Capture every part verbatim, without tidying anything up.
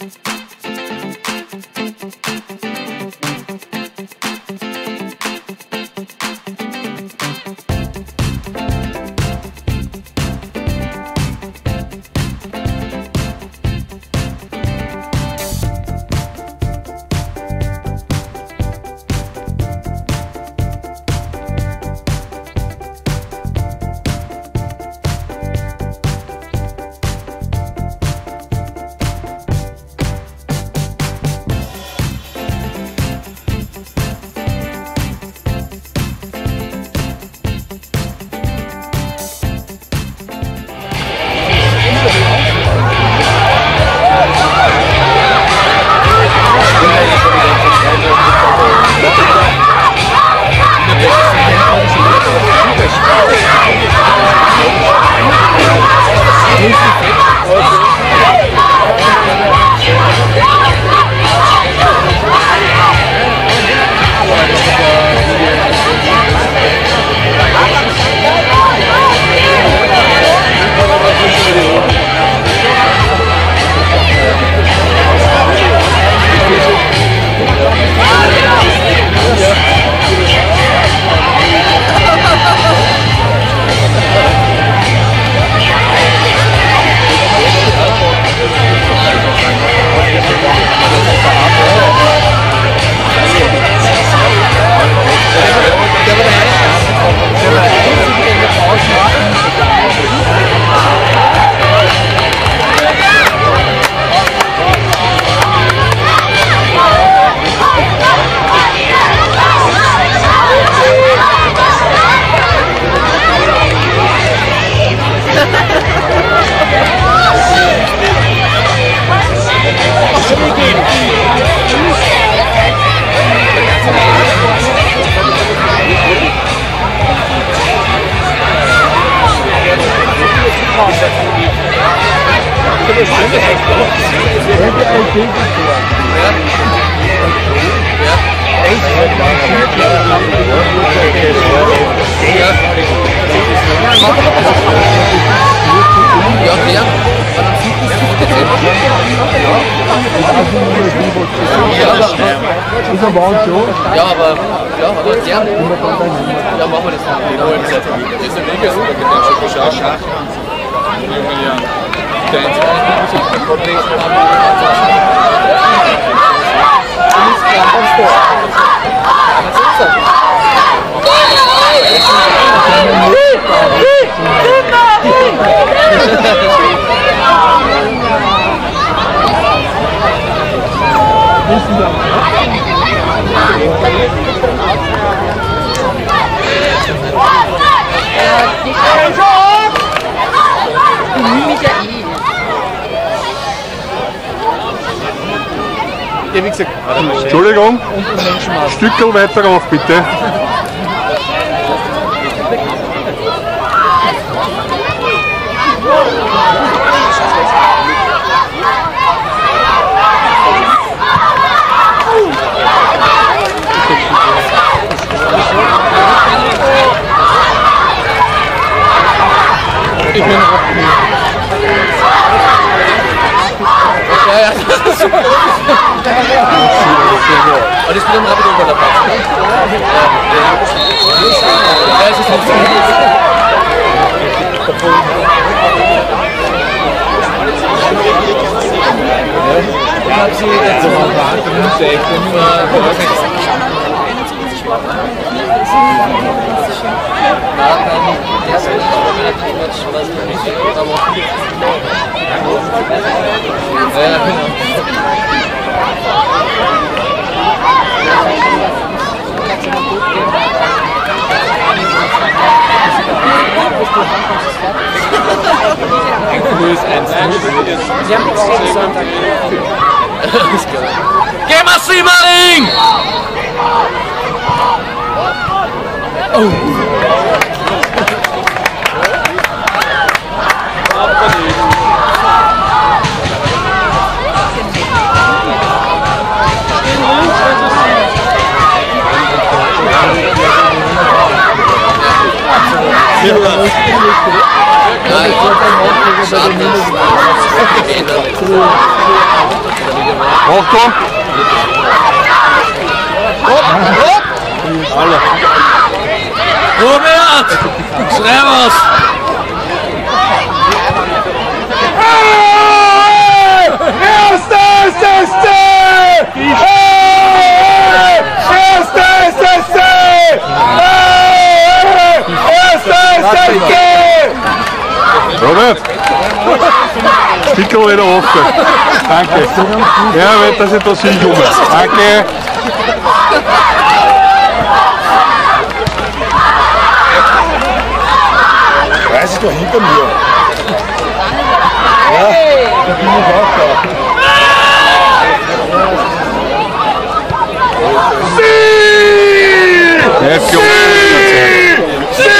Ja, aber ja, aber gerne. Ja, machen wir das mal. Das ist ein Liga, das ist ein Schach. Entschuldigung, ein Stückchen weiter rauf bitte. Ich bin ja, ja, das ist super. Aber das spielt am Rabbit über der Platz. Ja, es ist nicht so. Ich habe sie jetzt so mal gewartet und ich Geh mal, Simmering! Oh! Ja. Nein, Achtung! Alle. Robert! Schreib was! Erster S S C! Erster S S C! Erster S S C! Robert! Stickel wieder offen. Danke. Ja, weil dass ich da hinkomme. Danke. Weiß ich doch hinter mir. Ja, da bin ich auch da. Sie! Jetzt Sie! Sie!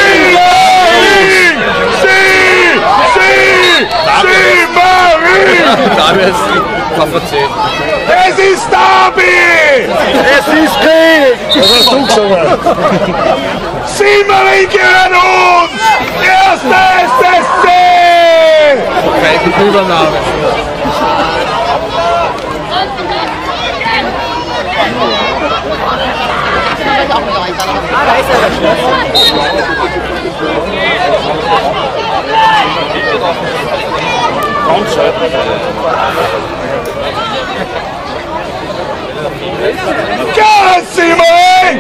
Sie! Sie! Marie! Dame ist K V C. Es ist Derby! Es ist Krieg! Das hast du gesagt. Sie, Marie, gehören uns! Erster S S C! Okay, die Übernahme. Gehen Sie, Marie!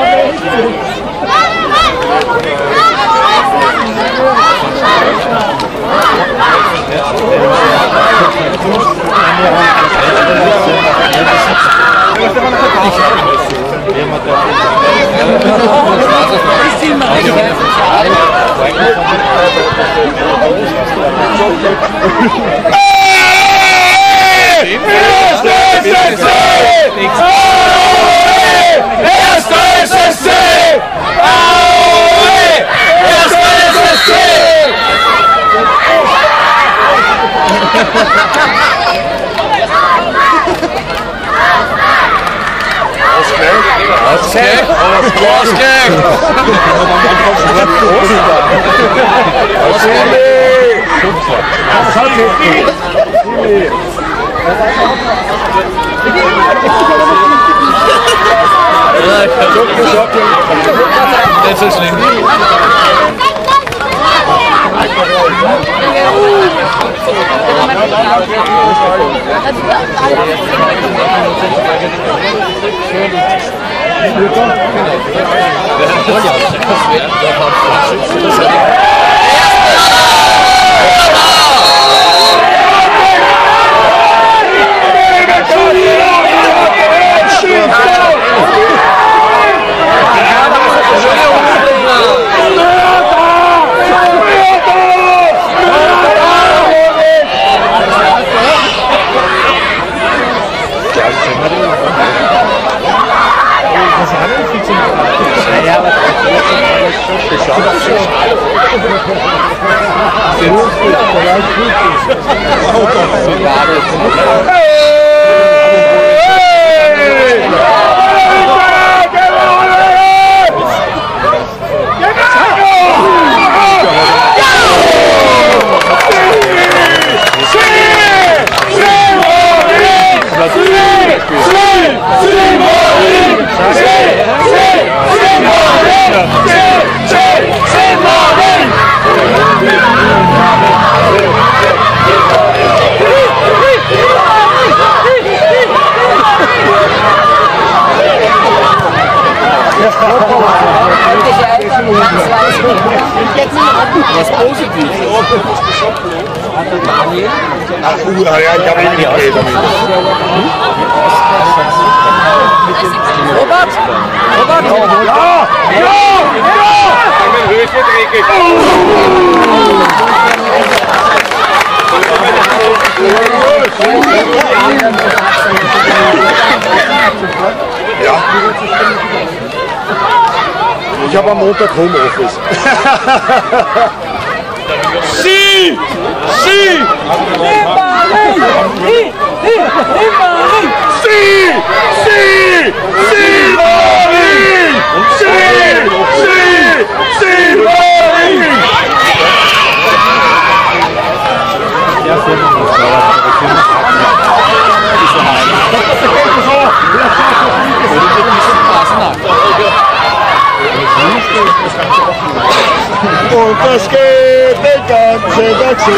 Ausgang! Ausgang! Nicht so schlimm. Was positiv. Ach, ja, ich habe ihn nicht gehört damit. Robert! Robert! Ja! Ja! Ja! Ich habe am Montag Homeoffice. Sie! Sie! Sie! Sie! Sie! Sie! Marie! Sie! Sie! Sie! Marie! Und das geht den ganzen Tag so.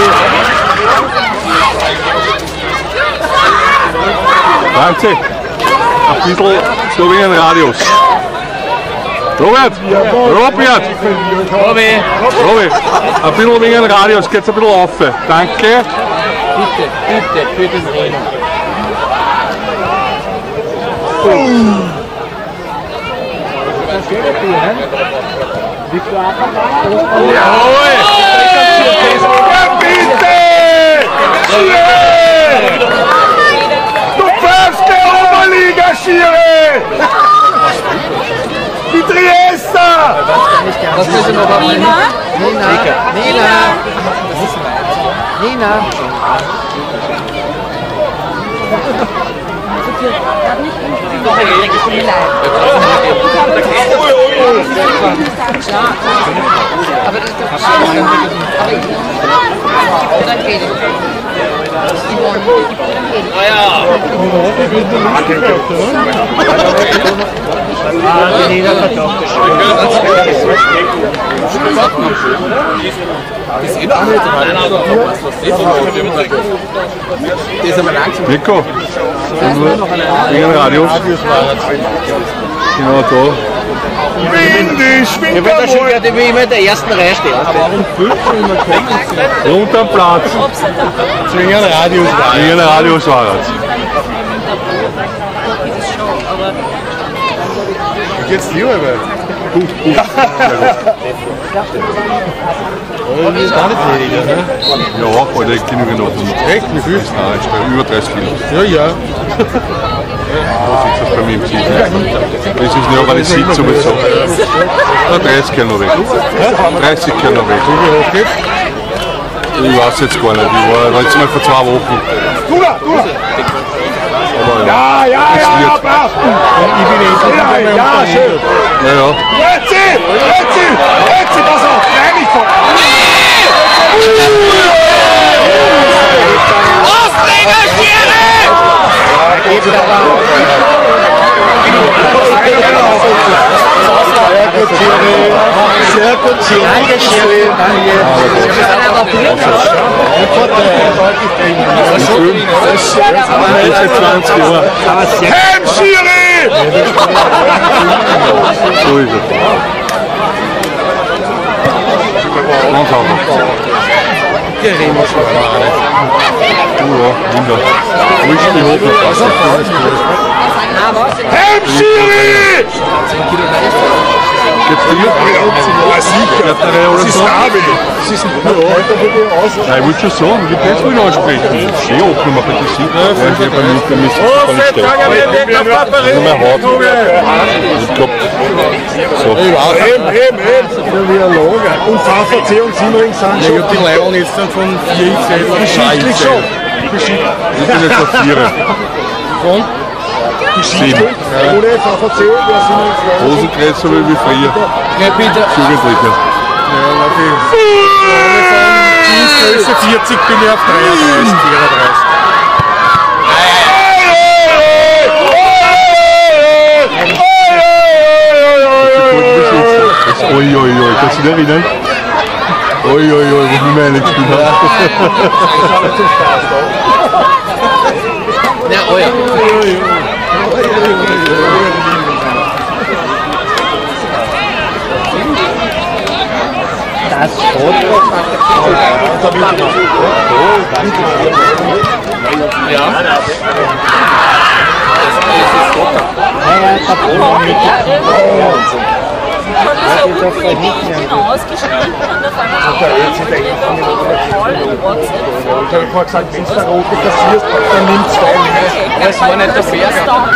Danke. Ein bisschen so wie ein Radius. Robert! Robert! Robi! Robi! Ein bisschen wie ein Radius, geht's ein bisschen rauf. Danke. Bitte, bitte, für den Rennen. Jawohl! Ja, bitte! Du pfeifst der Oberliga, Schiri! Die Triester! Was willst du noch haben? Nina? Nina. Nina. Nina. Aber das ist doch schön. Aber ich gebe dir dann Geld. Die wollen, ich gebe dir dann Geld. Ah ja. Das ist eh noch nicht. Nein, aber was ist das? Aber langsam. Nico, wegen dem Radius. Genau da. Windig, Ich bin da schon gerade wie immer in der ersten Reihe stehen. Aber warum fünf schon immer kommen? Runter am Platz. Wegen einem Radius. Wegen dem Radius war es. Wie geht's dir, Albert? Gut, gut. Sehr gut. Das ist gar nicht weniger, ne? Ja, heute genügend noch. Echt? Wie viel? Nein, ich bin über dreißig Kilo. Ja, ja. Was ist das bei mir im Ziel? Das ist nicht organisiert sowieso. Ja, dreißig Kilo noch weg. dreißig Kilo noch weg. Wie hoch geht's? Ich weiß jetzt gar nicht. Ich war jetzt mal vor zwei Wochen. Du da, du da! Aber ja. Ja, ja, ja, ja, passt! Ich bin eh Ja, ja, schön! Naja. Letzi! Letzi! Letzi, pass auf! Nein, nicht vor! Aufreger, Schiri! Sehr gut, Schiri! Danke, Schiri! Danke! zwanzig Jahre. Heim, Schiri! So ist es. Ganz einfach. Du ja, Wunder. Ruhig die Hoch noch was. Heim, Schiri! Geht's dir? Ja, sicher! Oder Das ist so? David! Das ist ein Nein, Nein, ich wollte schon sagen, wie kannst du mich ansprechen? Das ist schön offen, man kann das sehen. Ja, ich habe nicht vermisst, dass man nicht steht. Nur mehr Haut. Ich glaube, so. Eben, eben, eben! Wieder Lager. Und V V C und Simmering sind schon... Ich hab die Leihung jetzt dann von vier X L auf Geschichtlich schon. Geschichtlich. Ich bin jetzt auf vier. Geschichtlich. Ohne V V C, wer Simmering zwei. Hosenkreuz so wie früher. Ja, bitte. Jugendlicher. Dienstgröße vierzig bin ich auf dreiunddreißig, vierunddreißig. Oi, oi, oi, kannst du dich erinnern? Oi, oi, oi, wo wir meine gespielt haben. Ja, oh ja. Das Foto. Ja. Ausgeschrieben und auf einmal voll in WhatsApp. Ich habe vorher gesagt, wenn du da rote kassierst, dann nimm zwei. Das war nicht der Berg.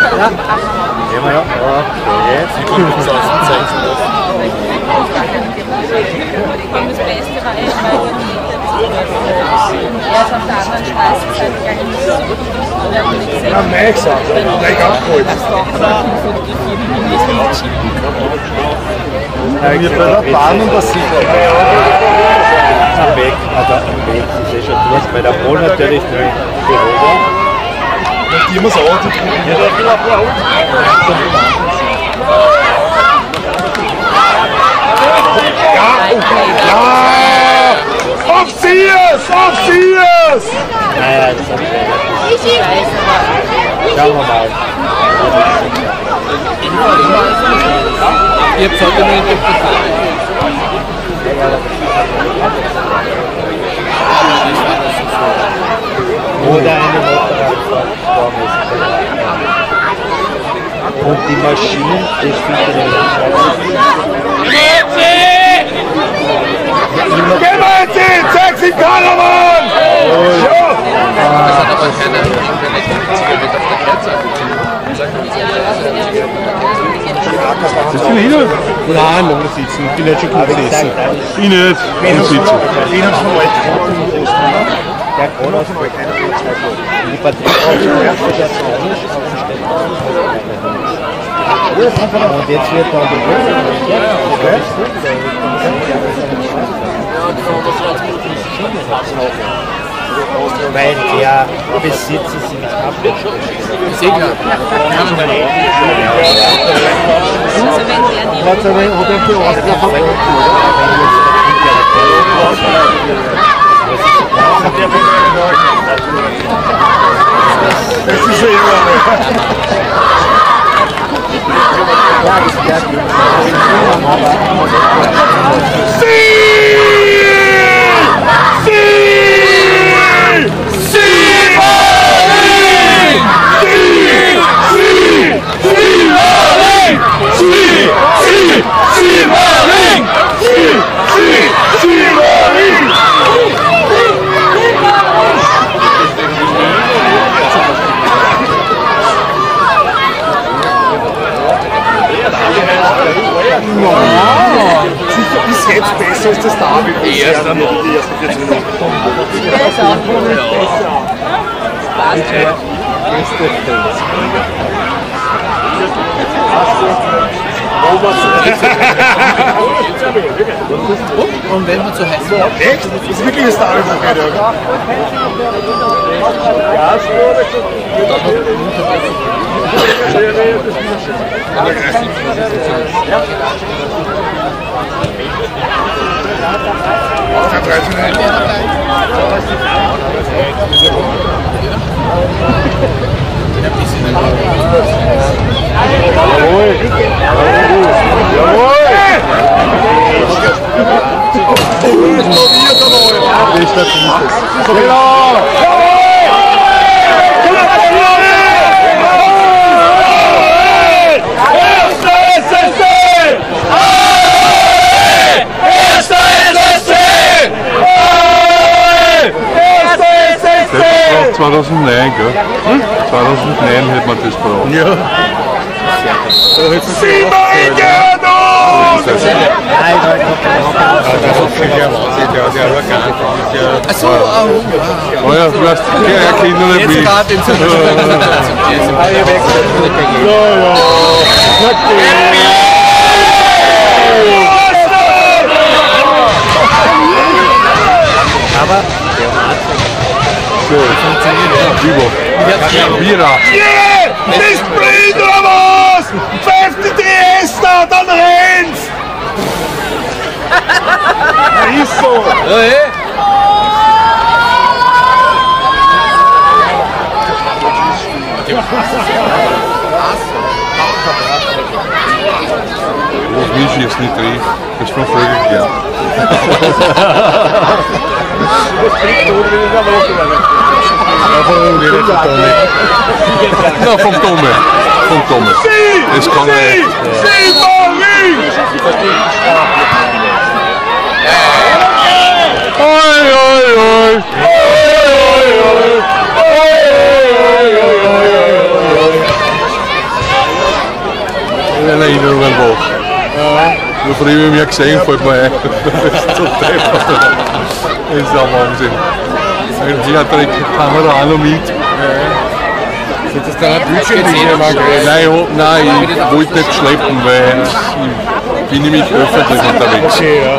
Und das Beste war echt, weil er ist auf der anderen Straßenseite gegangen und wir haben nicht gesehen. Ja, nein, gesagt. Gleich abgeholt. Wir bei der Bahn und der Sicherheit. Am Weg, aber am Weg ist eh schon durch, weil der Pol natürlich im Büro war. Und die muss auch die Schauen wir mal. Ihr habt heute nur nicht gefallen. Oder eine Motorradform ist. Und die Maschinen, das sind Geh mal jetzt hin! Zeig's ihm keiner, Mann! Das hat aber keine Zigarette auf der Kerze. Ist die wieder? Nein, noch nicht sitzen. Ich bin nicht schon gut gesessen. Ich nicht. Ich sitze. der Kronausfall keine Uhrzeit. Die Batterie braucht die erste Station nicht und jetzt wird dann die weil der Besitzer sie nicht abgeschlossen. Segler. Das ist ja immer. Ist jetzt besser als das David. Die erste noch. Die ersten vierzehn Minuten. Und wenn man zu heiß wird. Echt? Das ist wirklich das David. Ja, zweitausendneun, gell? Hm? zweitausendneun hätte man das braucht. Ja. Simon Gernot! Achso, oh, Oh ja, du hast ja Kinder nicht jetzt wie. gerade den aber So, Vivo. Vira. Yeah! Das bringt oder was? Pfeift die D S da, dann rennt's! Ja, ist so! Ja, eh. Das will ich jetzt nicht riechen. Das ist von Vögel geklärt. Na, vom Tome. Vom Tome. Das kann er echt. Oi, oi, oi. Eine Erinnerung an was. Ja. Früher habe ich mich gesehen, fällt mir ein. Das ist so deppert. Das ist ein Wahnsinn. Hier hat er die Kamera auch noch mit. Sind das dann ein Bildschirm? Nein, oh, nein, ich wollte nicht schleppen, weil ich bin nämlich öffentlich unterwegs. Okay, ja.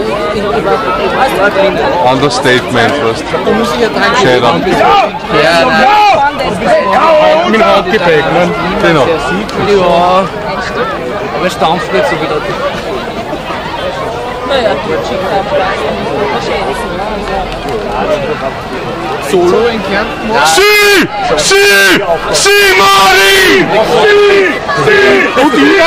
Understatement, weißt Da muss ich ja dran Gescheiter. Ja, nein. Mit Handgepäck, ne? Genau. Ja. Aber es stampft nicht so wieder. Solo in Kärnten. Sie! Sie! Sie, Mari! Sie! Sie! Und die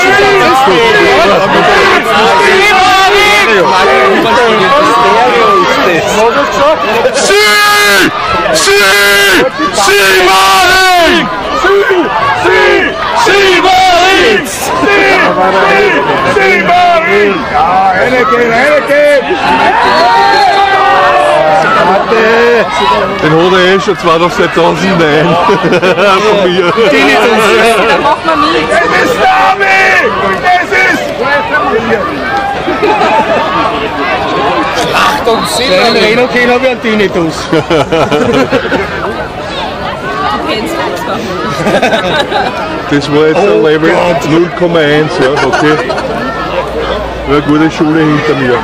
Sie! Sie! Sie, Mari! Sie! Sie! Sie, Mari! Sie! Sie, Mari! Ja, reingehen, reingehen! Den hat er eh schon zweitausendneun von mir. Da macht man nichts. Es ist Nami! Es ist... Schlacht und Wenn Silber. ich reden kann, habe ich einen Tinnitus. Das war jetzt ein Level null Komma eins, ja, okay. War eine gute Schule hinter mir.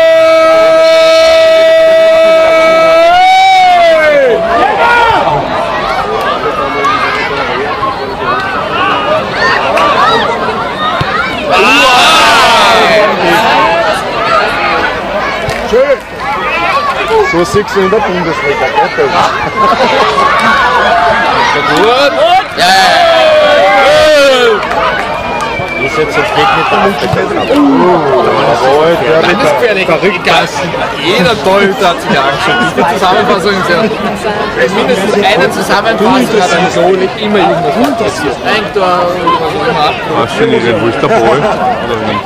So siehst du in der Bundesliga, gell? Gut. Ja, ja, Ist jetzt jetzt weg mit der Aufmerksamkeit. ja. Ganz gefährlich. Egal. Jeder Torhüter hat sich angeschaut. Die Zusammenfassung ist ja mindestens eine Zusammenfassung hat einem Goal immer irgendwas passiert. Ein Tor oder was auch immer. Weißt du nicht, wo ist der Ball? Oder nicht?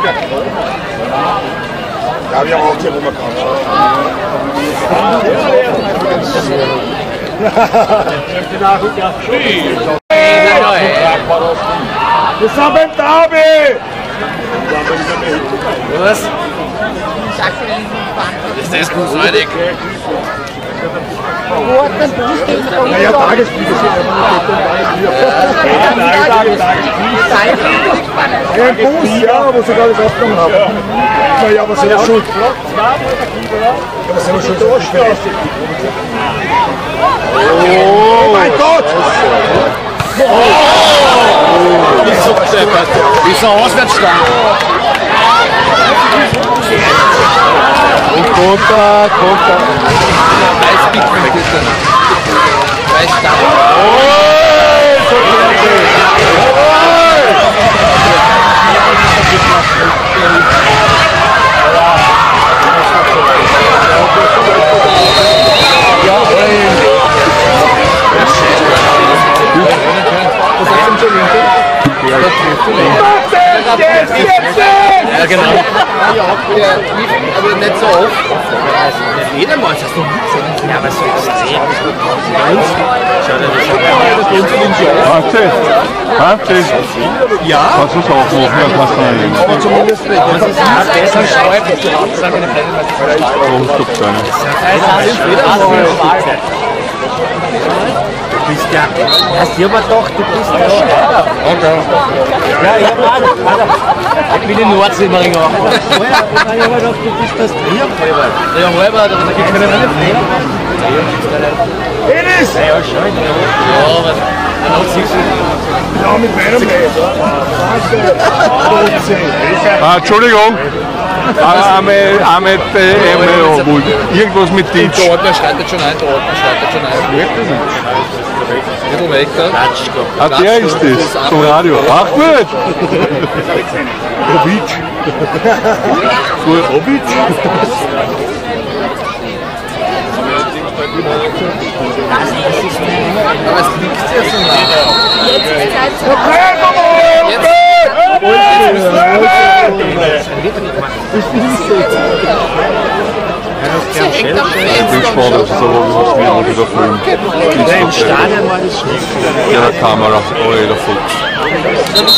Ja, wir haben auch hier, wo man kann. Zusammen Derby! Was? Ist das großartig? Naja, Tagesspiele sind ja ein Bus, ja, wo sie gerade das aufgenommen haben. Naja, aber selber schuld. Aber selber schuld. Oh mein Gott! Wieso deppert? Wieso Auswärtsstand? Und Konter, Konter. Weißbild mit bitte. Weißstab. Ja, genau. Aber nicht so oft. Jeder Mal ist das noch nicht so. Ja, aber so extrem. Warte, warte. Ja? Kannst du es auch machen, dann kannst du rein. Aber zumindest bei das ist ja besser schreibt, dass du absagen eine kleine Warum stoppst du nicht? Du bist ja, hast du aber doch, du bist ja Steirer. Okay. Ja, ich hab auch. Ich bin in Nordsimmering auch. Ich habe aber doch, du bist das Triumphalber. Triumphalber, da gibt es keine Rennen. Enis! Ja, schon. Ja, aber dann siehst du. Ja, mit meinem Leben. Ah, Entschuldigung. Ahmed, Ahmed, Ahmed, irgendwas mit Ditch. Der Ordner schreitet schon ein, der Ordner schreitet schon ein. Ein bisschen weg da. Ah, der ist das, vom Radio. Ahmed! Obic. Obic? Aber es liegt ja so nah. Jetzt ist Zeit zum Ich bin gespannt, ob es da was wieder wieder filmt. Im Stadion war das schlecht. Ja, der Kamera, oh, der Fuchs.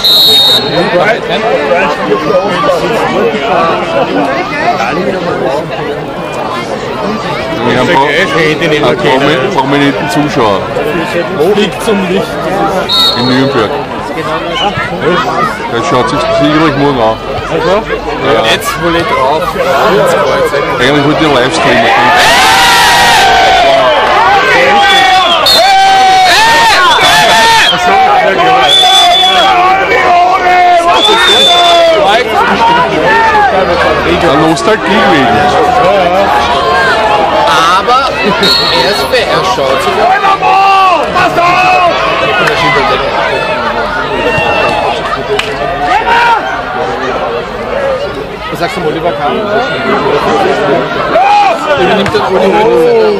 Wir haben ein paar prominenten Zuschauer. Liegt zum Licht. In Nürnberg. Der schaut sich sicherlich morgen an. Ja. Jetzt wohl ich drauf. Eigentlich wollte ich einen Livestream machen. Nostalgie wegen. Aber er ist fair, er schaut sogar. Pass auf! Was sagst du, Oliver Kahn? Übernimmt der Uli Hoeneß?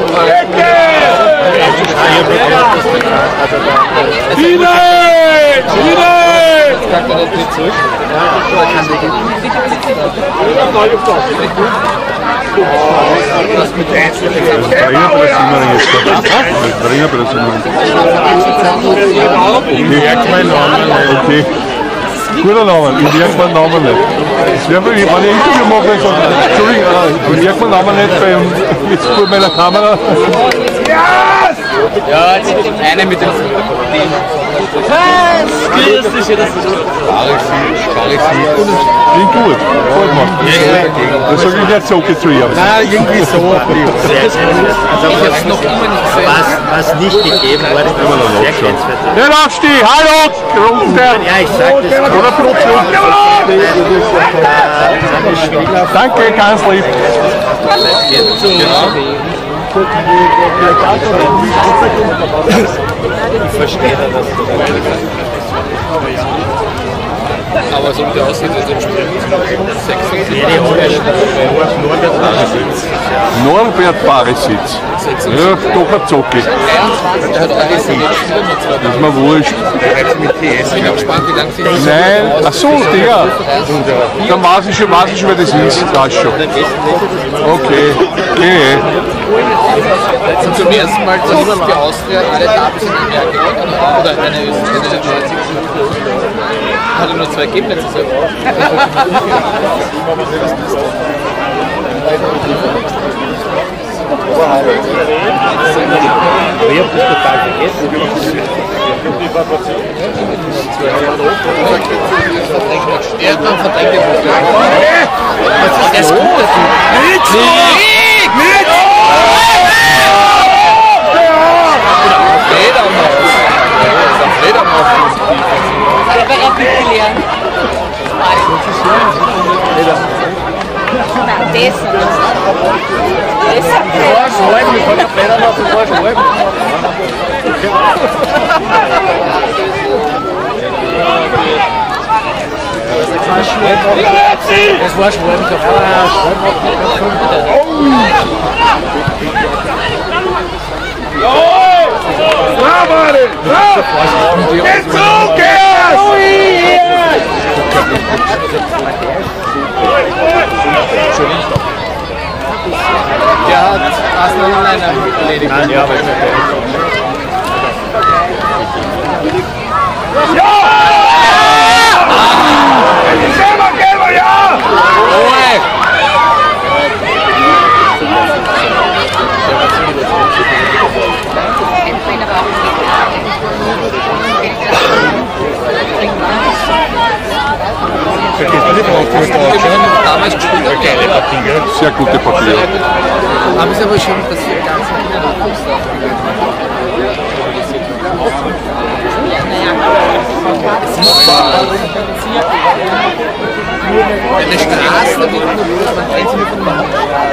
Hinein! Hinein! Sagt er nicht zurück? Oder kann der gehen? Das mit der Einzelnen. Trainer bei der Simmering jetzt da. Trainer bei der Simmering. Ich merke meinen Namen nicht. Okay. Guter Name, ich merke meinen Namen nicht. Wenn ich ein Interview mache, dann sage ich, Entschuldigung, ich merke meinen Namen nicht bei jetzt vor meiner Kamera. Ja, jetzt eine mit dem Team. Grüß dich, das ist Klingt gut, gefällt mir. Das sage ich nicht so zu ihr. Nein, irgendwie so. Ich habe es noch immer nicht gesehen. Was, was nicht gegeben wurde, ist sehr grenzwertig. Der Aufstieg, hallo! Runter! Ja, ich sag das. Oder Brotschluck. Danke, ganz lieb. Ich verstehe das. Aber so wie der aussieht, ist der Spiel sechsundsechzig. Norbert Baresitz. Ja, doch ein Zocki. Er hat alles nicht. Das ist mir wurscht. Ich bin gespannt, wie lange sie Nein, ach so, der. Dann weiß ich schon, weiß ich schon, wer das ist. Das schon. Okay. Okay. Und zum ersten Mal, dass die Austria alle Daten sind nicht mehr gewonnen. Oder eine Österreicher. Hatte nur zwei Ergebnisse. Ich hab das total vergessen. Erdmann verdrängt den Fuß. Der ist gut. Mit! Mit! Fledermaus. Fledermaus. Aber er hat mitgelernt. Nein, besser. Besser. Vorschreiben, ich kann die Fledermaus vorschreiben. Das war Schwalben davor. Bravo! Jetzt zurück, Gerst! Der hat Arsenal alleine erledigt. Nein, ja, aber ich Ja! Selber, Gelber, ja! Damals gespielt, geile Partie. Sehr gute Partie. Aber es ist aber schon passiert, ganz viele eine Straße, da wird nur man kennt sie nur von Mann.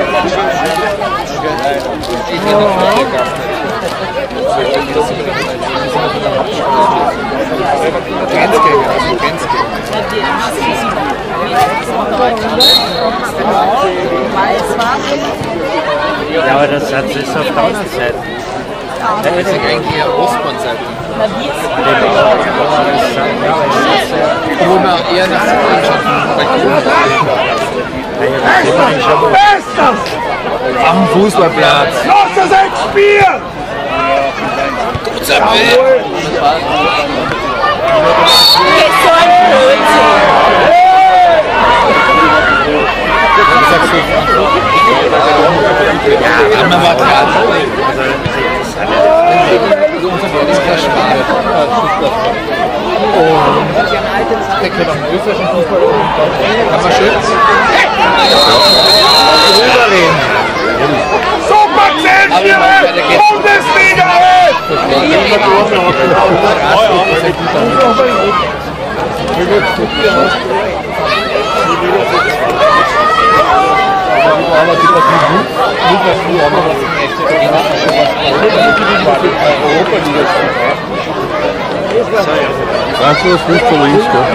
Grenzgänger, also Grenzgänger. Ja, aber das Satz ist auf der anderen Seite. Das ist eigentlich eher Ostbahnseite. Wo man eher nach Süden schaut. Bestes! Am Fußballplatz. Noch das Endspiel! Gut, so ein Bild. So ein Blödsinn. Ja, man war klar. Also unser Wert ist klar Schwabe. Und der kann auch einen österreichischen Fußball kann man schön rüberlehnen. Super Zeltspiele! Bundesliga! Ja, aber die Partie Mut, Mut war früher auch noch was im F C Turin, das ist schon was Europa-Liga spielt. Weißt du, was nicht so links, gell?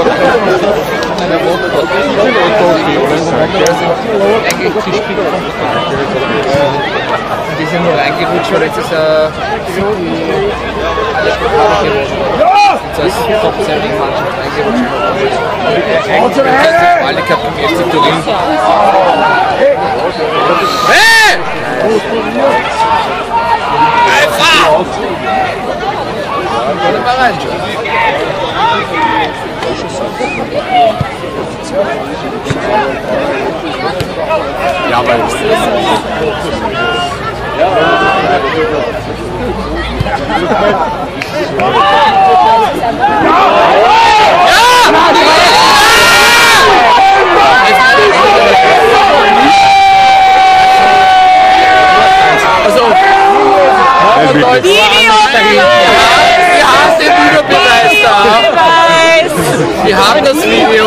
Eigentlich zu spät. Die sind nur reingerutscht, weil jetzt ist er alles Pokale gewonnen. Das heißt, Top zehn Mannschaft reingerutscht. Eigentlich ist die Quali-Cup im F C Turin. Hey! Einfach! Wollen wir mal reinschauen? Ja, aber ist das? Also, wir haben den Videobeweis da. Wir haben das Video.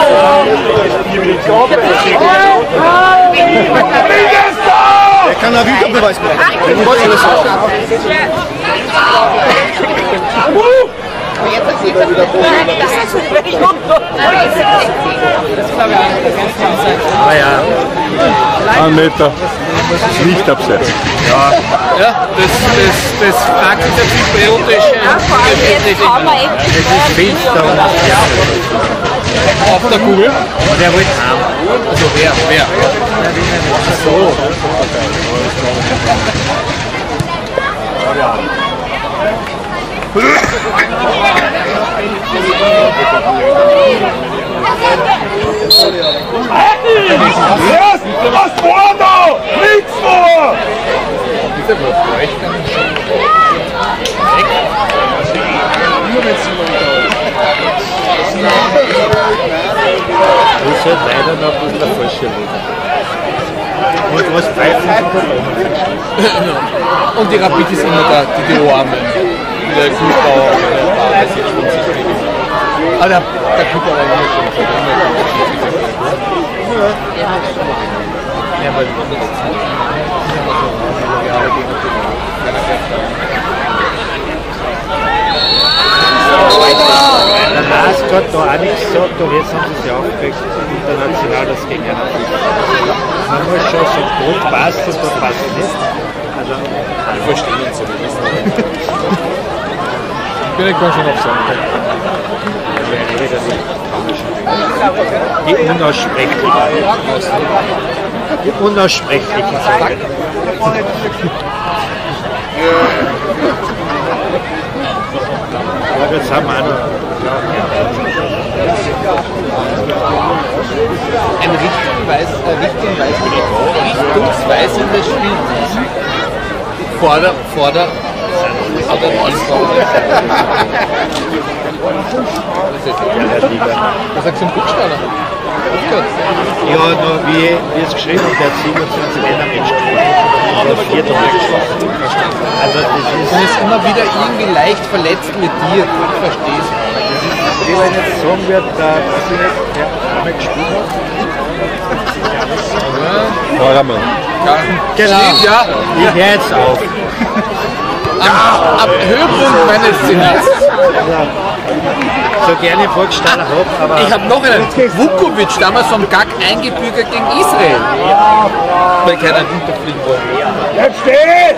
Er kann einen Videobeweis machen. Ah ja. Ein Meter. Nicht abseits. Ja, ja das, das, das fakultativ-patriotische. Es ist finster. Auf der Kugel. Und er wollte haben. Also wer? Wer? Ach so. Erst! Was vor da? Nichts vor! Dieser Block reicht dann schon. Nur wenn es immer wieder Das ist halt leider noch ein bisschen der falsche Weg. Und was pfeifen Und die Rapid ist immer da, die die Armen. Der Kühlbauer oder der Bar, das ist schon sicher. Aber der, der Kühlbauer war immer schon so. Ja, weil die andere Zeit. Der Haas hat da auch nichts gesagt, aber jetzt haben sie sich aufgeweckt, international das gegen einen. Man muss schon so gut passt und da passt es nicht. Also, Wir verstehen uns so, wir wissen nicht. Ich bin nicht ganz schön auf Sonntag. die Unaussprechlichen. Die Unaussprechlichen Sachen. Aber jetzt haben wir auch noch. Ein Richtungsweis, äh, Richtungsweis, richtungsweisendes Spiel. Vor der, vor der, vor der Was sagst du im Buchstaben? Ja, nur wie, wie es geschrieben hat, der hat siebenundzwanzig Meter Mensch oder vier Tage geschossen. Also das ist. Und ist immer wieder irgendwie leicht verletzt mit dir. Ich verstehe es. Wie wenn jetzt sagen wird, der der einmal gespielt hat. Feuermann. Genau. Stimmt, ja. Ich höre jetzt auf. Am, am Höhepunkt meines Zenits. So gerne vorgestanden habe, aber. Ich habe noch einen. Vukovic, damals vom Gag eingebürgert gegen Israel. Weil keiner runterfliegen wollte. Bleib stehen!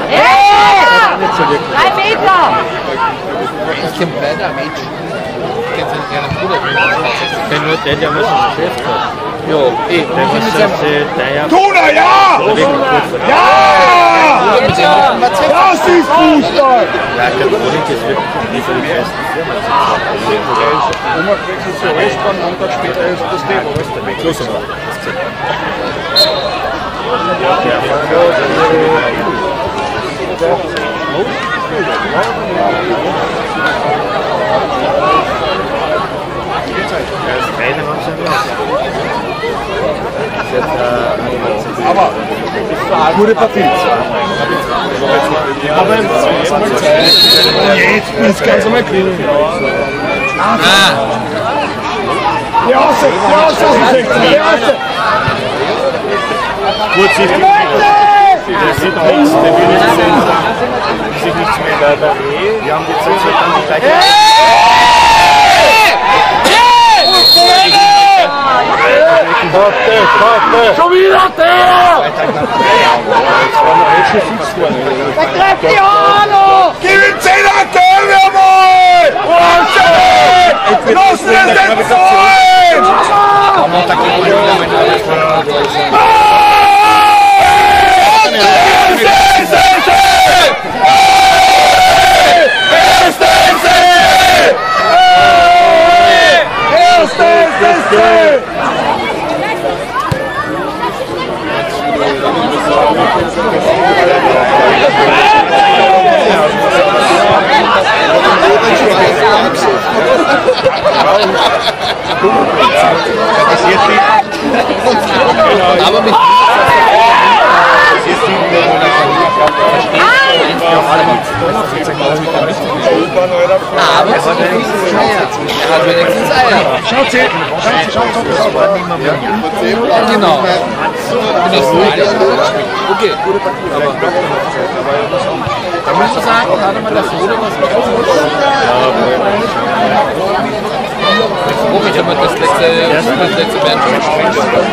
Drei Meter! Ich kenne beide am Age. Ich kenne seinen kleinen Bruder. Ich kenne nur den, der was im Geschäft hat. Ja, eh. Der was mit sagt, seinem der ja. Tuna, ja! Ja! mit seinem Bruder war zwei. Das ist Fußball! Ja, der Bruder ist wirklich nie von der ersten Firma. Umwechselt zur Westbahn und dann später ist das Demo. Los, aber. Aber gute Partie. Aber jetzt ist ganz einmal clean. Ah, Die Aussicht, die Aussicht, die Aussicht. kurzsichtig. Der sieht nichts, der will nicht sehen, sich nichts mehr da. Wir haben die Zeit dann die gleiche. Schon wieder der! Da greift die Halo! Gib ihm zehn Akteure einmal! Lass es nicht sein! Aber mit aber es hat wenigstens Eier. Er hat wenigstens Eier. Schaut sie! Genau. Okay, gute Partie. Aber da muss man sagen, hat man das oder was ich habe das letzte, das letzte Band schon gespielt.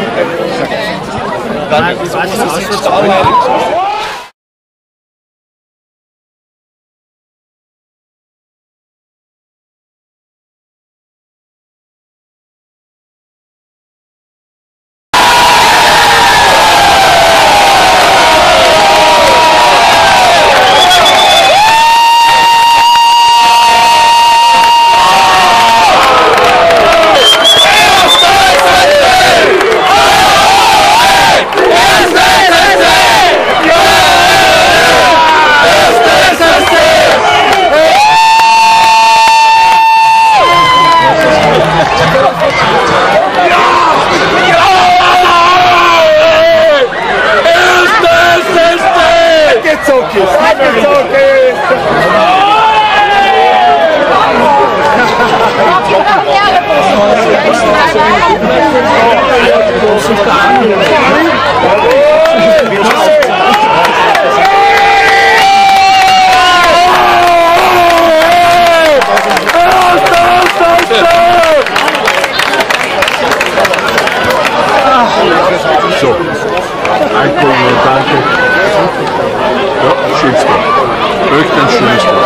Dann ist es So, Alkohol, danke. Ja, schönes Tor. Echt ein schönes Tor.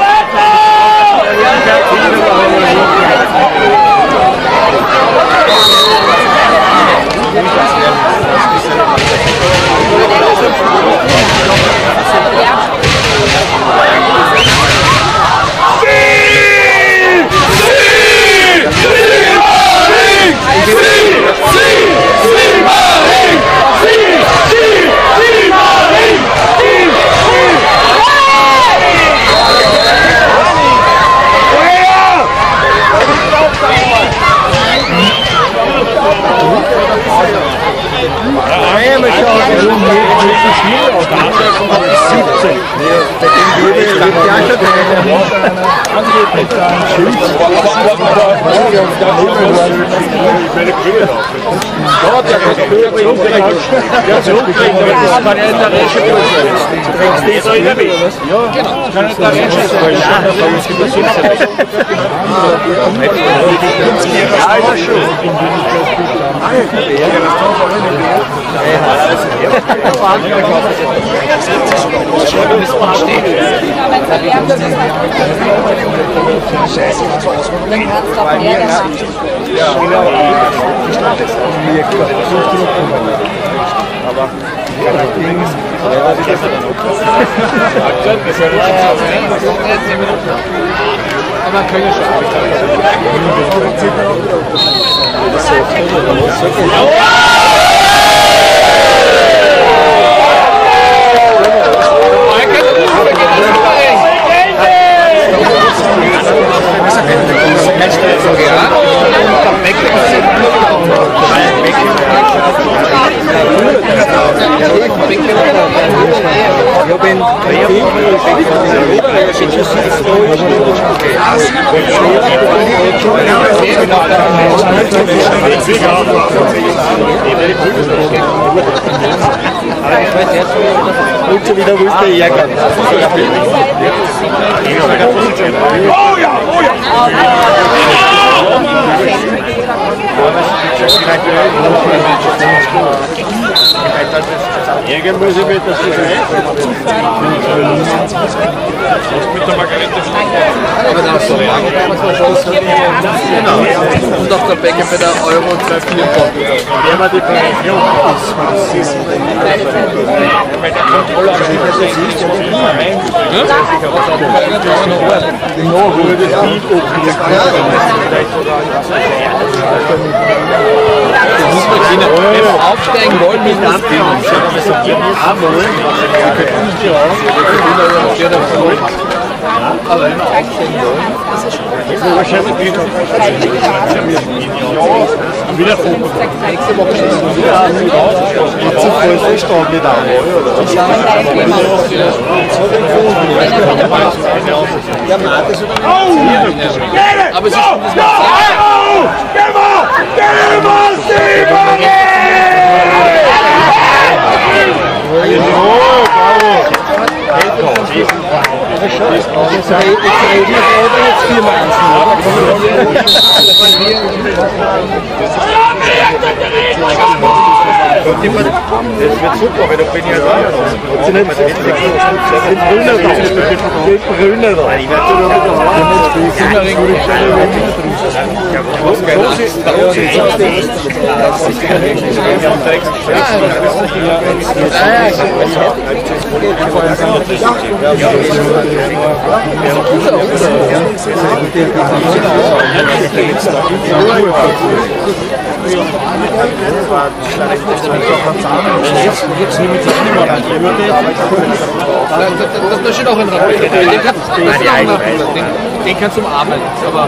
Aber keine Eu ben Und schon wieder willst du ärgern. Oh ja, oh ja! Ärgern muss ich mit, dass du Mit der Margarete genau. Und auf der Bäcke bei der Euro zwei vier wenn man die Berechnung wenn wir aufsteigen wollen, müssen wir es aber wenn wir aufsteigen wollen, ist es wahrscheinlich wieder wieder Fokus. nächste Woche ist es wieder Jetzt sind voll verstanden nicht an, aber es ist Das wird super, weil da bin ich ja da. Und sind grüner da. Grüner da. Ich werde schon wieder da steht auch ein Rad. Den kannst du umarmen. Aber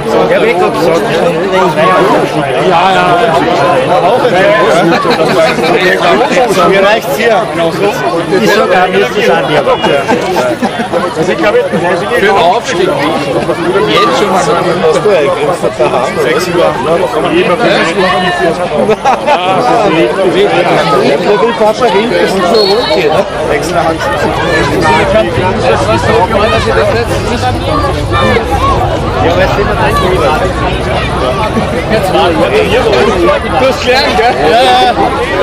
ja, ja. Mir reicht's hier. Ich sage auch nicht, das an dir. für den Aufstieg jetzt schon mal sagen. Hast du eigentlich daheim? sechs Uhr. Wo will Papa hin? Das ist so ruhig hier, ne? Extra Hand. Ja, aber jetzt sind wir drin drüber. Du hast gelernt, gell? Ja, ja.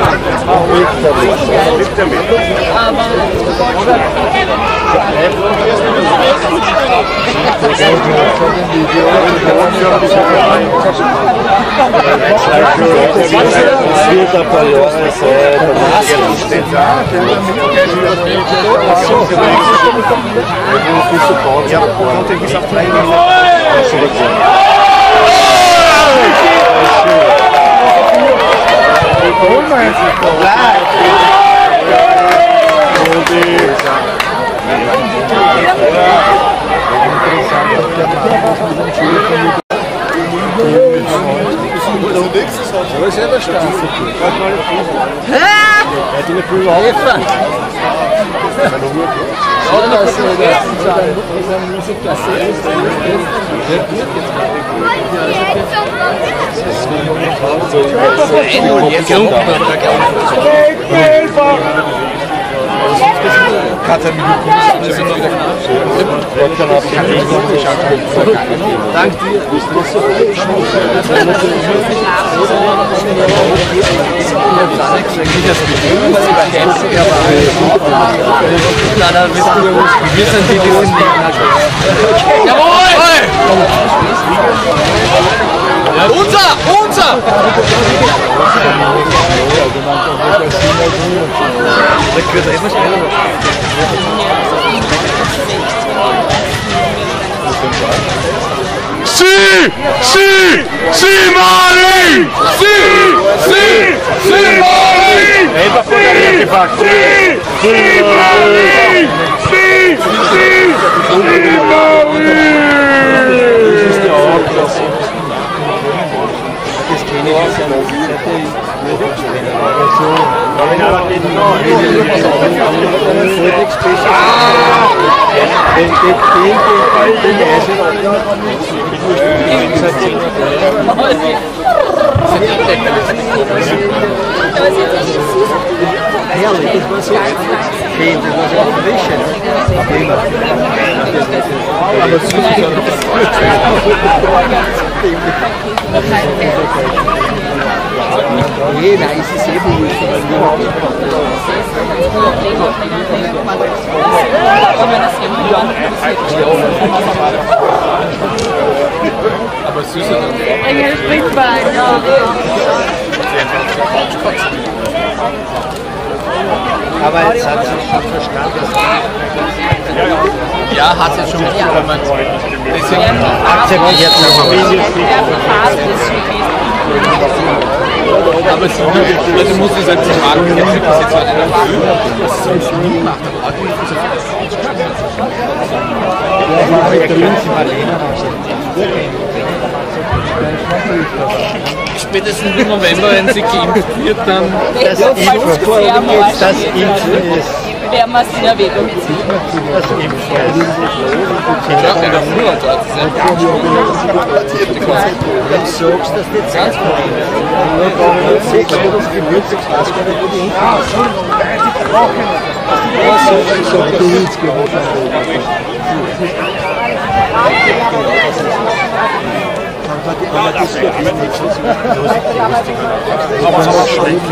Das wird ein paar Jahre sein. Ja, und dann ist auf drei Aber ist selber stark. Hä? Ja, die nicht überhaupt. Dank dir. Wir sind die, die sind jawohl! Unser! Unser! Si! Si! Si Mari! Si! Si! Si Mari! Selber vor der Ecke gepackt. Si! Si Mari! Si! Si! Si Mari! Das ist der Ort. Das kenne ich ja noch. Herrlich, das war so schön, das war so erfrischend. Aber süß ist ja noch das nee, nein, es ist eben nicht. Aber süß ist ja noch. Engel Springbein, ja. Aber jetzt hat sie schon verstanden. Ja, hat sie schon mitbekommen. Deswegen Akzeptiert sie aber sie also muss es halt fragen, wie jetzt das jetzt halt in der Früh, was es sonst nie macht, aber heute nicht so spätestens im November, wenn sie geimpft wird, dann das Impfen das Impfen ist. Werden wir es in Erwägung ziehen. Das Impfen ist. ja, in der Früh dort ist ja Wenn du sagst, dass die Zeit verliert, dann sechs Wochen Geburtstagsfest, wenn du die Impfen hast. So, du willst gewonnen. Aber das wird nicht so aber so schlecht.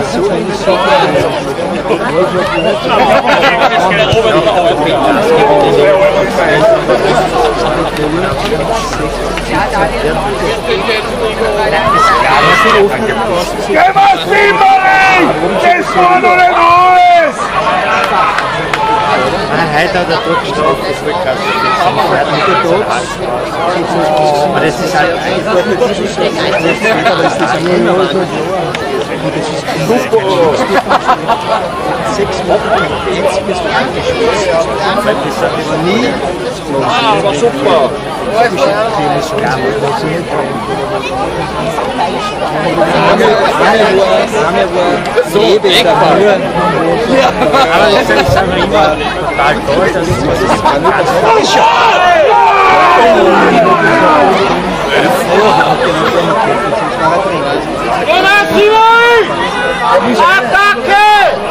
Geh mal, Simmering! Das war noch nicht alles! Nein, heute hat er durchgestraft, das wird kein aber das ist halt einfach, das ist immer so. Super! Sechs Wochen eins bis angeschlossen. Das hat aber nie. ah, war super! So, Eckball. Aber jetzt ist es immer total toll, dass es was ist. Attacke!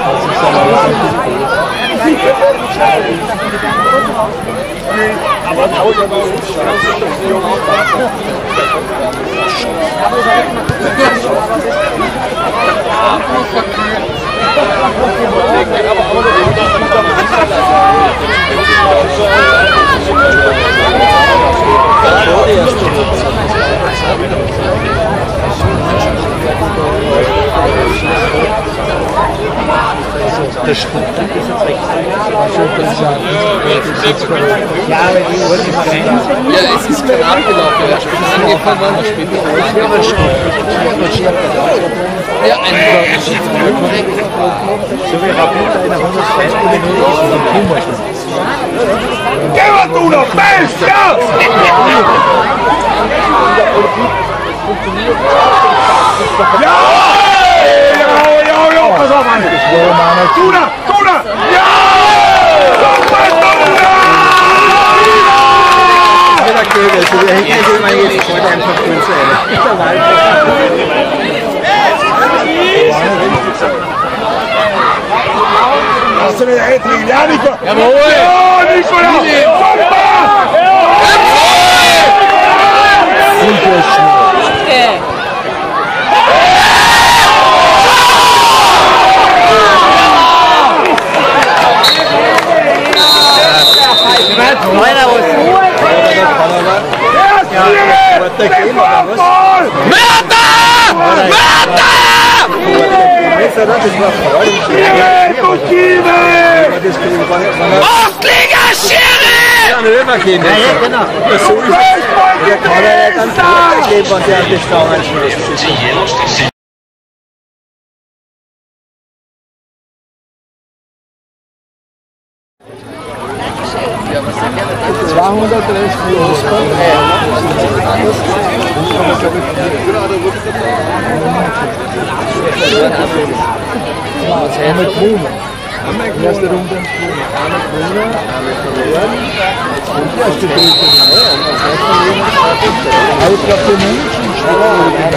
Das stimmt, das ist jetzt recht. Ja, aber die wollen immer rein. Ja, es ist kein abgelaufen, er spielt angefangen, er spielt nicht ja, ein so wie Rapid in der hundertfünfzig Minuten ist und dann tun wir schon. Geh mal, du noch! Mensch, ja! Ja! Ja, ja, ja! Pass auf, Mann! Tuna! Tuna! Ja! Super, Tuna! Der Kögel, so der hängt nicht immer jetzt voll einfach für uns ein. Hast du wieder Hedwig? Ja, Nico! Jawohl! Ja, Nicola! Super! Okay. Meiner was. Ja, der gehen wir was. Mörder! Mörder! Jetzt hat er das war voll. Ostlinger Schere! Ja, rübergehen. Ja, genau. Das so ist es. Der kann ja dann geben, wenn der die Stangen schmeißt. zweihundertdreißig Oscar. Einmal gewonnen. Die erste Runde haben sie gewonnen. Einmal gewonnen, einmal verloren. Jetzt kommt die erste dritte Runde. Aber ich glaube, der München schwer.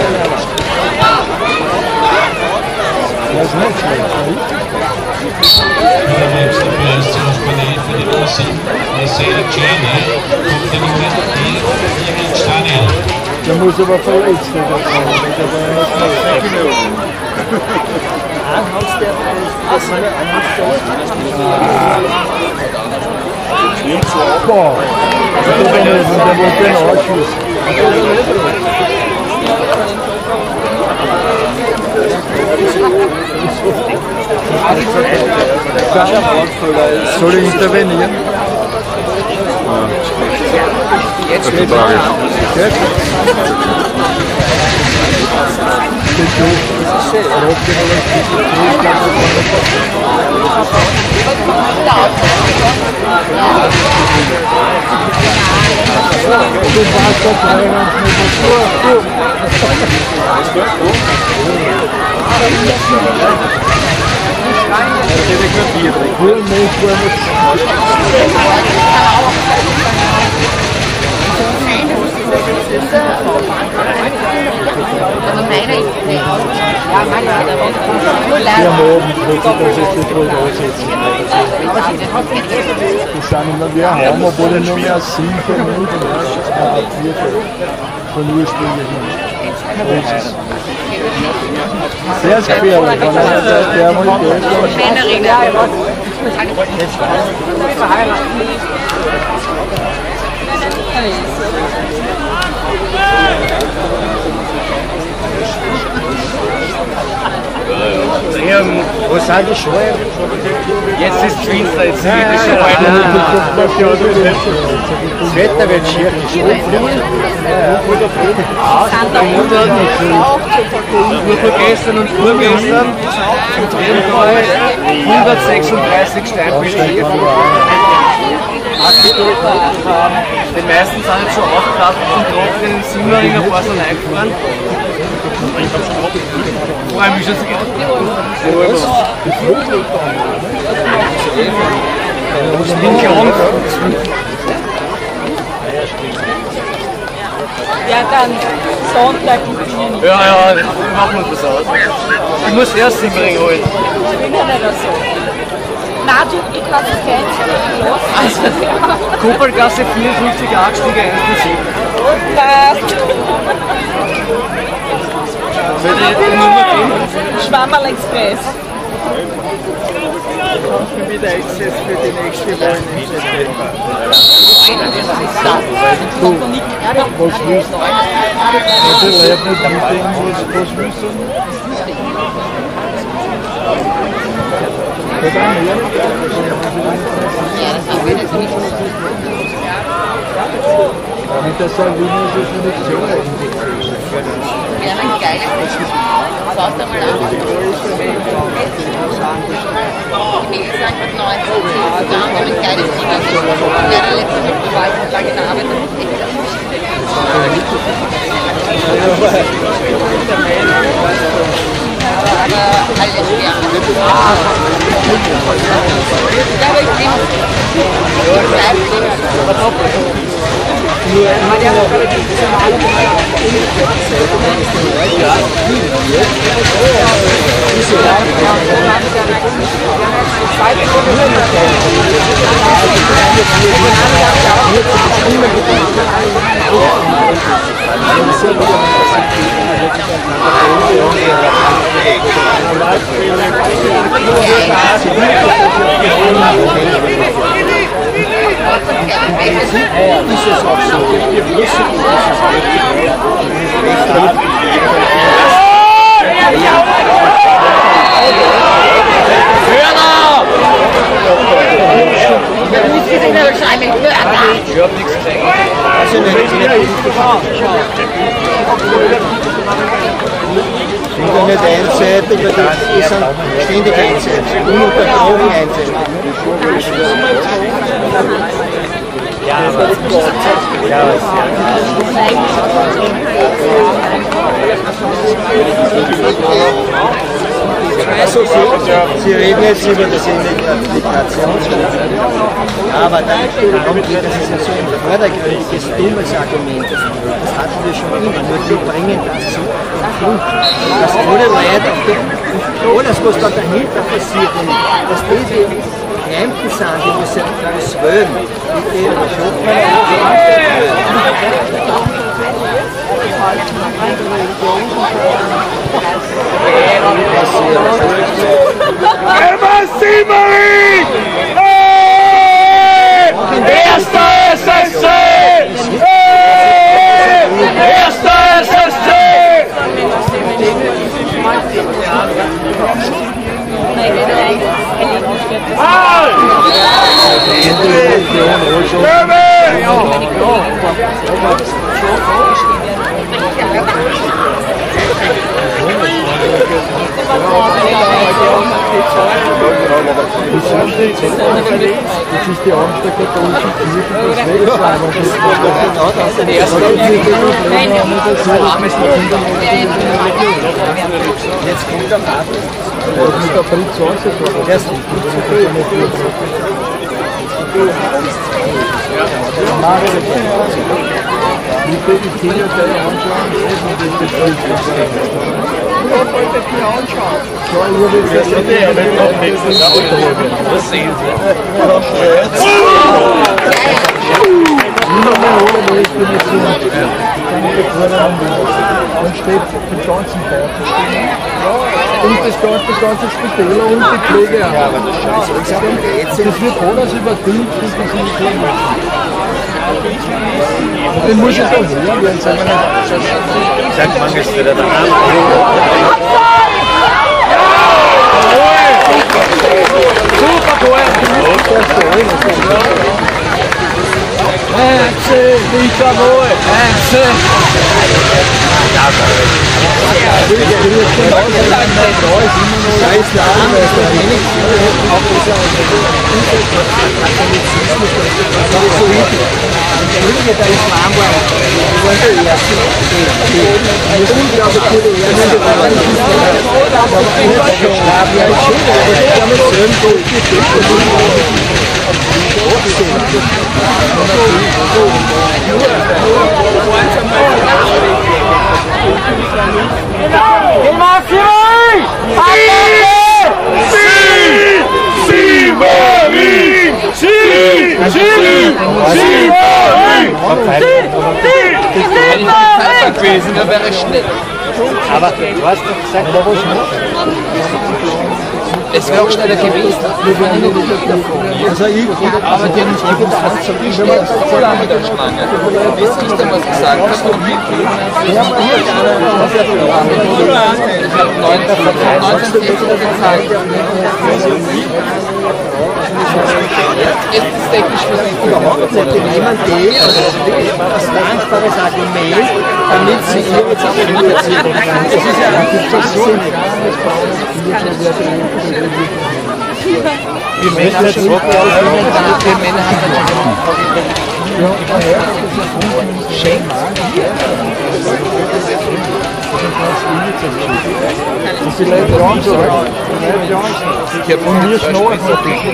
Der ist nicht schlecht. Der nächste Preis zum Spanien für die Russen, Marcel Czerny, kommt der Nummer vier, Staniel. Der muss aber verletzt werden. Boah, der wollte den Ausschuss. Soll ich intervenieren? Jetzt ist tragisch. Jetzt? Also meine ist nicht. Ja, meine Die am Abend wird sich das jetzt nicht wohl aussetzen. Die sind immer wie ein Hammer, wo dann nur mehr sieben Minuten von ursprünglichen Basis. Sehr gefährlich, von einer Seite der Mobilität. Männerin, ja, Ja, wo sind die Schweine? Jetzt ist es Winter, jetzt sind die Das Wetter wird schier. Nur gestern und vorgestern auf jeden Fall hundertsechsunddreißig Steinbüschel. Die meisten sind jetzt schon aufgetragen zum Trocknen in Simmering, ein paar sind eingefahren. Vor allem ist es ich bin krank. Ja, dann Sonntag. Ja, ja, machen wir das aus. Ich muss erst Simmering holen. Ich bin ja nicht so. Nein, du, ich kann es nicht los. Also, Kuppelgasse vierundfünfzig, Argstiege eins bis sieben. Was? Soll ich die Nummer geben? Schwammerl Express. Ich bin wieder Exzess für die nächste Wahl im September. Was willst du? Also lebt nicht mit dem, was willst du? ja, das haben wir natürlich nicht. Mit der Salvini ist es nicht so eigentlich. Wir haben ein geiles Essen. Schaut da mal an. Die Mädels sagen mit neunzehn, zehn Jahren, wir haben ein geiles Essen. Ja, der letzte Mitbeweis hat lange gearbeitet. Aber alles gerne. Ja, aber ich bin Ich hab nichts gesehen. Ich bin nicht einseitig, weil das sind ständig einseitig, ununterbrochen einseitig. Ja, aber das ist ja, was ja. Also, Sie, Sie reden jetzt über das Integrationsrecht. Ja, aber dann, darum geht es, ist ja so ein vordergründiges, dummes Argument. Das hatten wir schon immer, nur die bringen das zu Punkt. Dass alle Leute auf dem, alles, was da dahinter passiert, dass diese Fremden sind, die müssen das wählen. Die Emma Simmering! Hey! Erster S S C! Hey! Erster S S C! Das ist die Angst der katholischen Kirche, das Jetzt kommt der Vater. mit der Fritz ausgekommen. Erst Wie viel die Kinder gleich anschauen, das ist nicht das Ich wollte es mir anschauen. So, ich würde jetzt das Das sehen Sie. Niemand mehr holen, wo ich bin jetzt so. Dann steht die ganzen Bauern. Und das ganze, das ganze Spitäler und die Pflege auch. Das wird alles überdient, bis man sie nicht hören muss. Den muss ich doch hören, werden sie aber nicht. sagt man jetzt wieder der Name. Super Tor! Hexe, sicher wohl! Hexe! Der Islam war der erste, die unglaublich gute Erste. gewesen, der wäre schnell. Aber du hast doch gesagt, da was noch? Es wäre auch schneller gewesen. Also ich, Aber die haben nicht gewusst, ich stehe so lange mit der Schlange. Bis ich dann was gesagt habe, und wie viel. Ich habe neunzehnhundertvierzig gezahlt. Es ist technisch versucht. jemand geht, das ist ein dankbares Argument, damit sie ihre Zertifikation bekommen. Das ist ja ein Schwachsinn. Wir Männer haben schon wir Männer haben dann Schenkt. Und die Leute haben so, Ich habe mir Schnau auf der Tisch.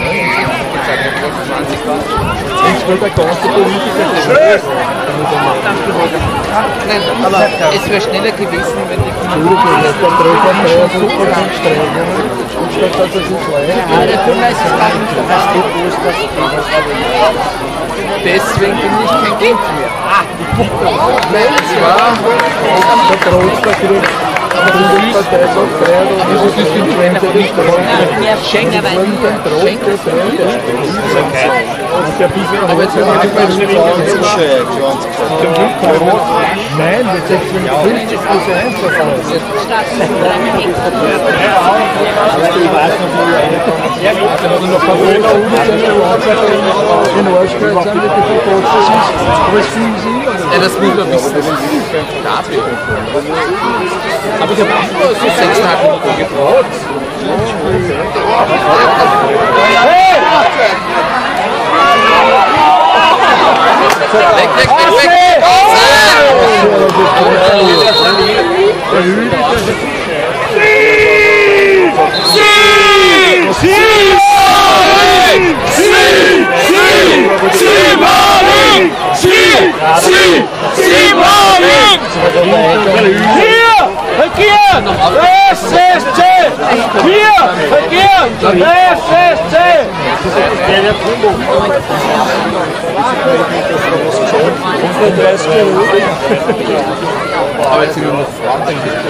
Jetzt wird der ganze Politiker Nein, aber es wäre schneller gewesen, wenn die Deswegen bin ich kein Kind mehr. Ah, nein, es war der Trollster kriegt die Partei sagt, das ist die Influencer des Trollsters. Schenken rein. Schenken. Aber jetzt haben wir die Nein, wir setzen fünfzig plus eins davon. Aber ich weiß noch, wie Wenn du noch Corona und seine Ortsache in Arschgeld sind, wie viel Gott das ist, aber es fühlen sie immer. Ja, das muss man wissen. Dafür. Aber ich habe auch nur so sechseinhalb Minuten gebraucht. Weg, weg, weg, weg! Aber jetzt sind wir noch Frauen, denke ich.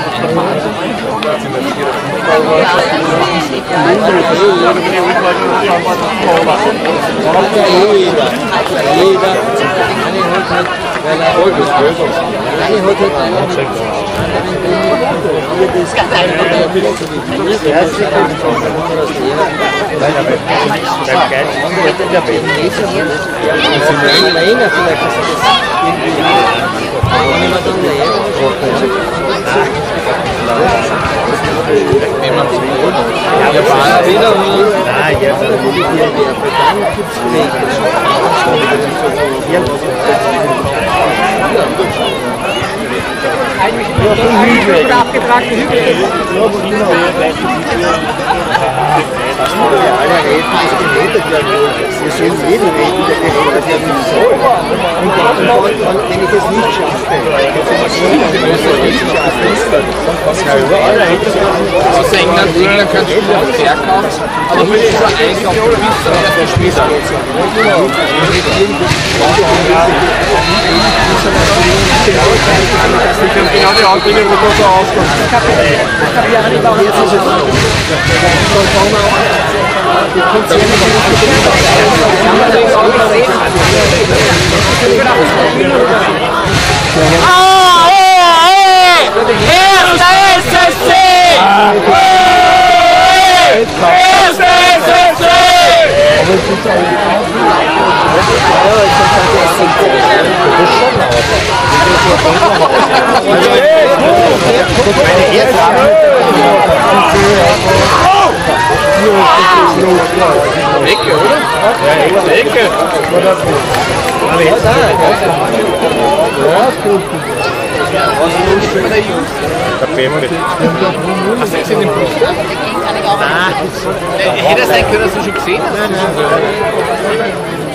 Wir sollen jeden reden, der geredet werden soll. Und dann, wenn ich es nicht schaffe, Also England, England kannst du auch verkaufen, aber du musst schon einkaufen, bis du erst der Spieler genau die Anträge, wo du so aufkommst. Ecke, oder? Ja, Ecke. Der Pepe. Hast du gesehen den Poster? Nein. Hätte es sein können, dass du schon gesehen hast? Nein, nein.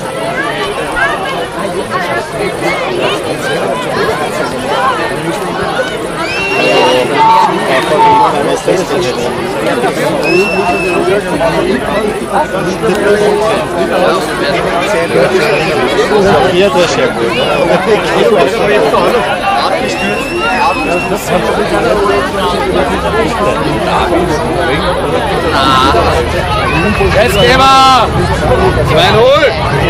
Jetzt gehen wir! zwei null!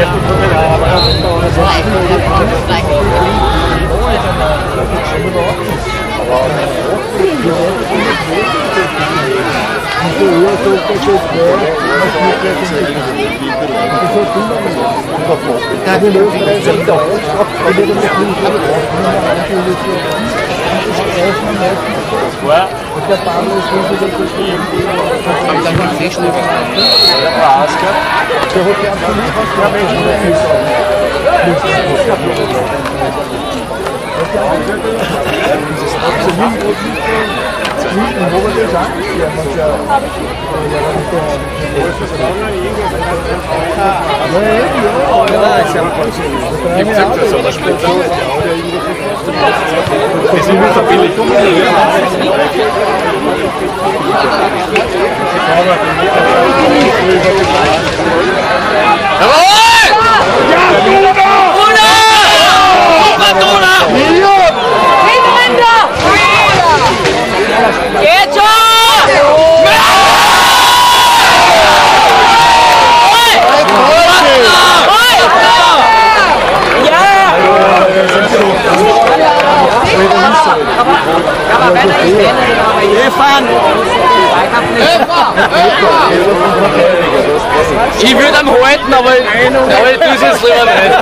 Ich würde am halten, aber, aber ich tue es jetzt lieber nicht.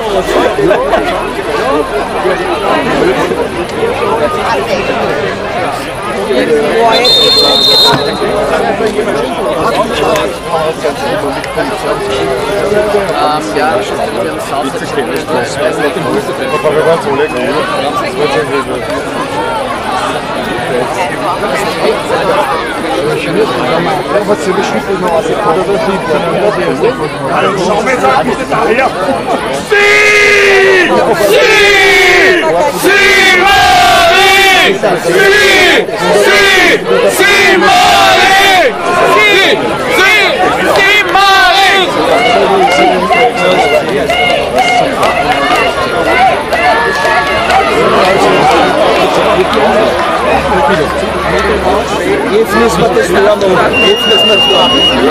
Ähm, ja, das ist ein Saufsystem. Aber wir waren so lecker. Schau mir jetzt an, bitte daher! Sie! Sie! Sie! Marie! Sie! Sie! Sie! Marie! Sie! Sie! Sie! Marie! Jetzt müssen wir das klar machen. Jetzt müssen wir das klar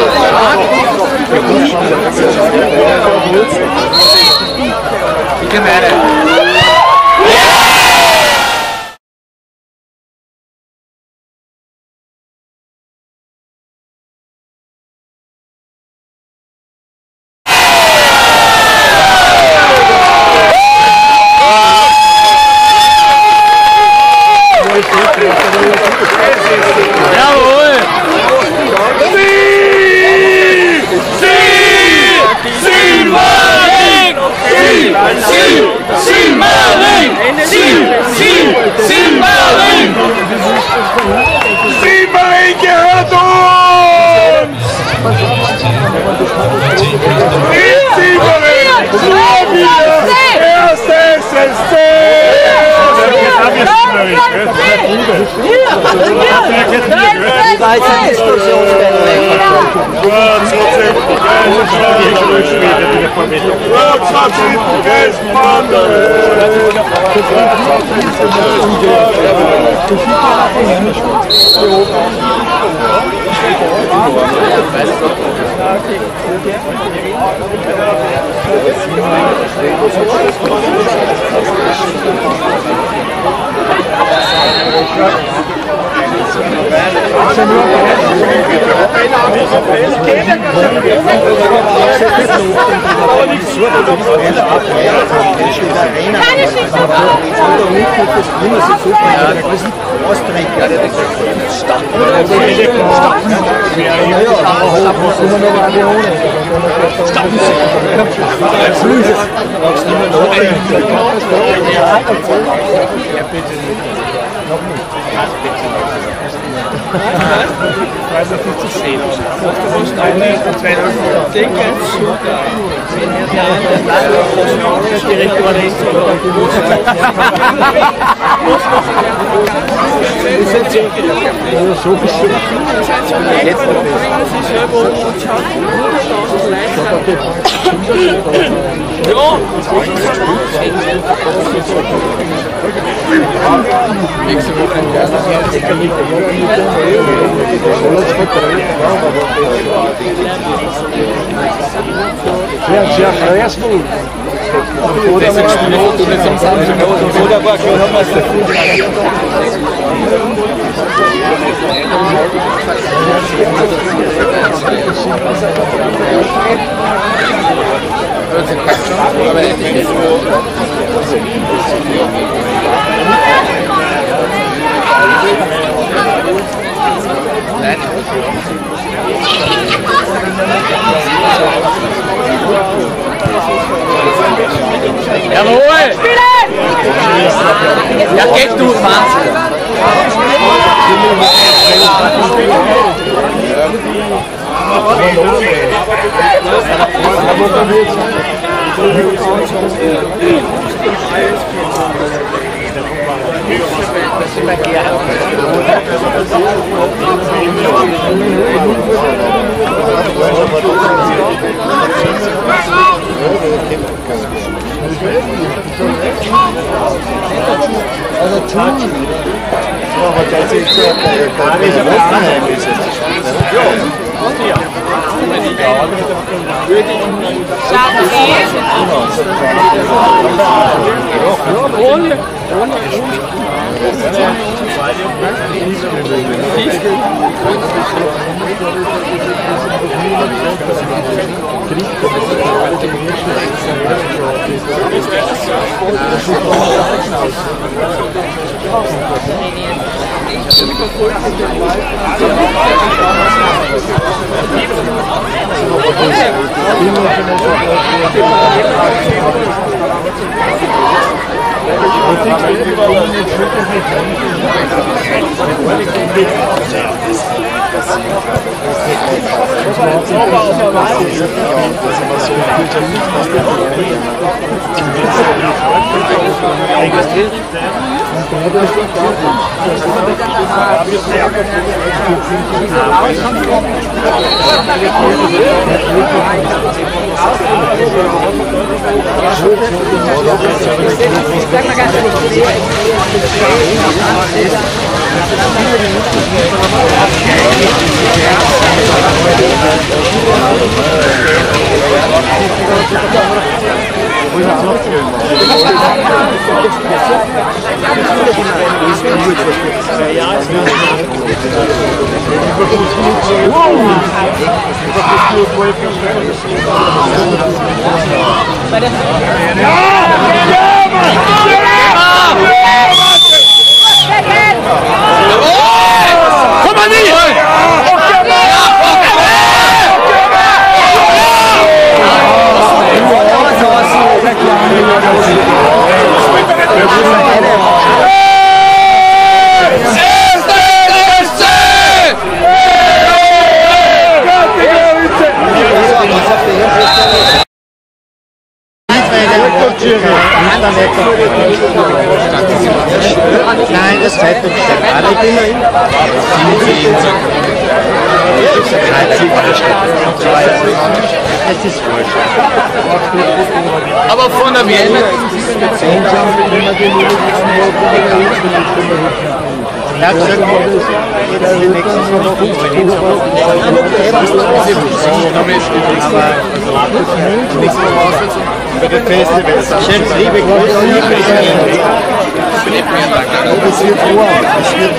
machen. Die Gemeinde. Simmering gehört uns! In Simmering! Erstes S C! Nächste Woche. Ja, ja, fresco. Jawohl! Ja, geht du, Wahnsinn! Also tun. Aber das ist so. Ohne. Nein, das zweite ist es ist wurscht. Aber von der Vienna Er hat gesagt, jetzt die nächsten zwei Wochen bei den Festivals. Schön, liebe Grüße. Es wird warm. Es wird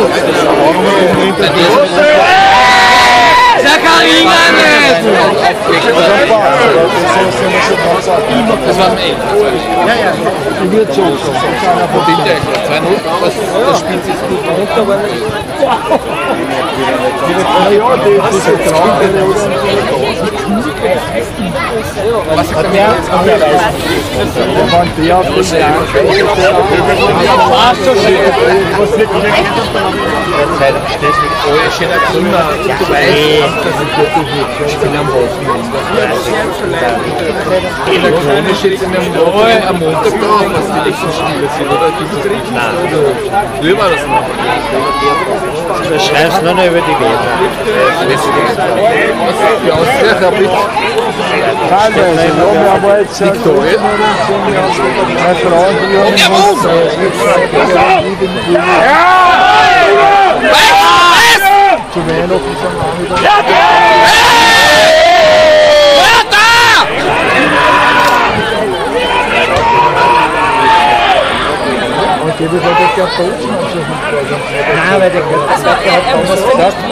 warm. Der Karina nicht! Das war ein Eng. Ja, ja, die wird schon so. Bitte, zwei null, das spielt sich gut. Was sagt der? Du weißt, ich bin am Wochenende. Elektronisch jetzt in einem Woche am Montag drauf, was die nächsten Spiele sind, oder? Gibt es richtig? Nein. Früher war das noch. Du schreibst nur noch über die Werte. Die Austria, Herr Blitz. Teilweise, ja, wir haben jetzt Victoria. zwei Frauen, die haben zu Weihnachten sind auch wieder. Und gebe ich halt jetzt ja Boten an so einem Vorgang. Nein, weil der Thomas gesagt hat, ja, du hast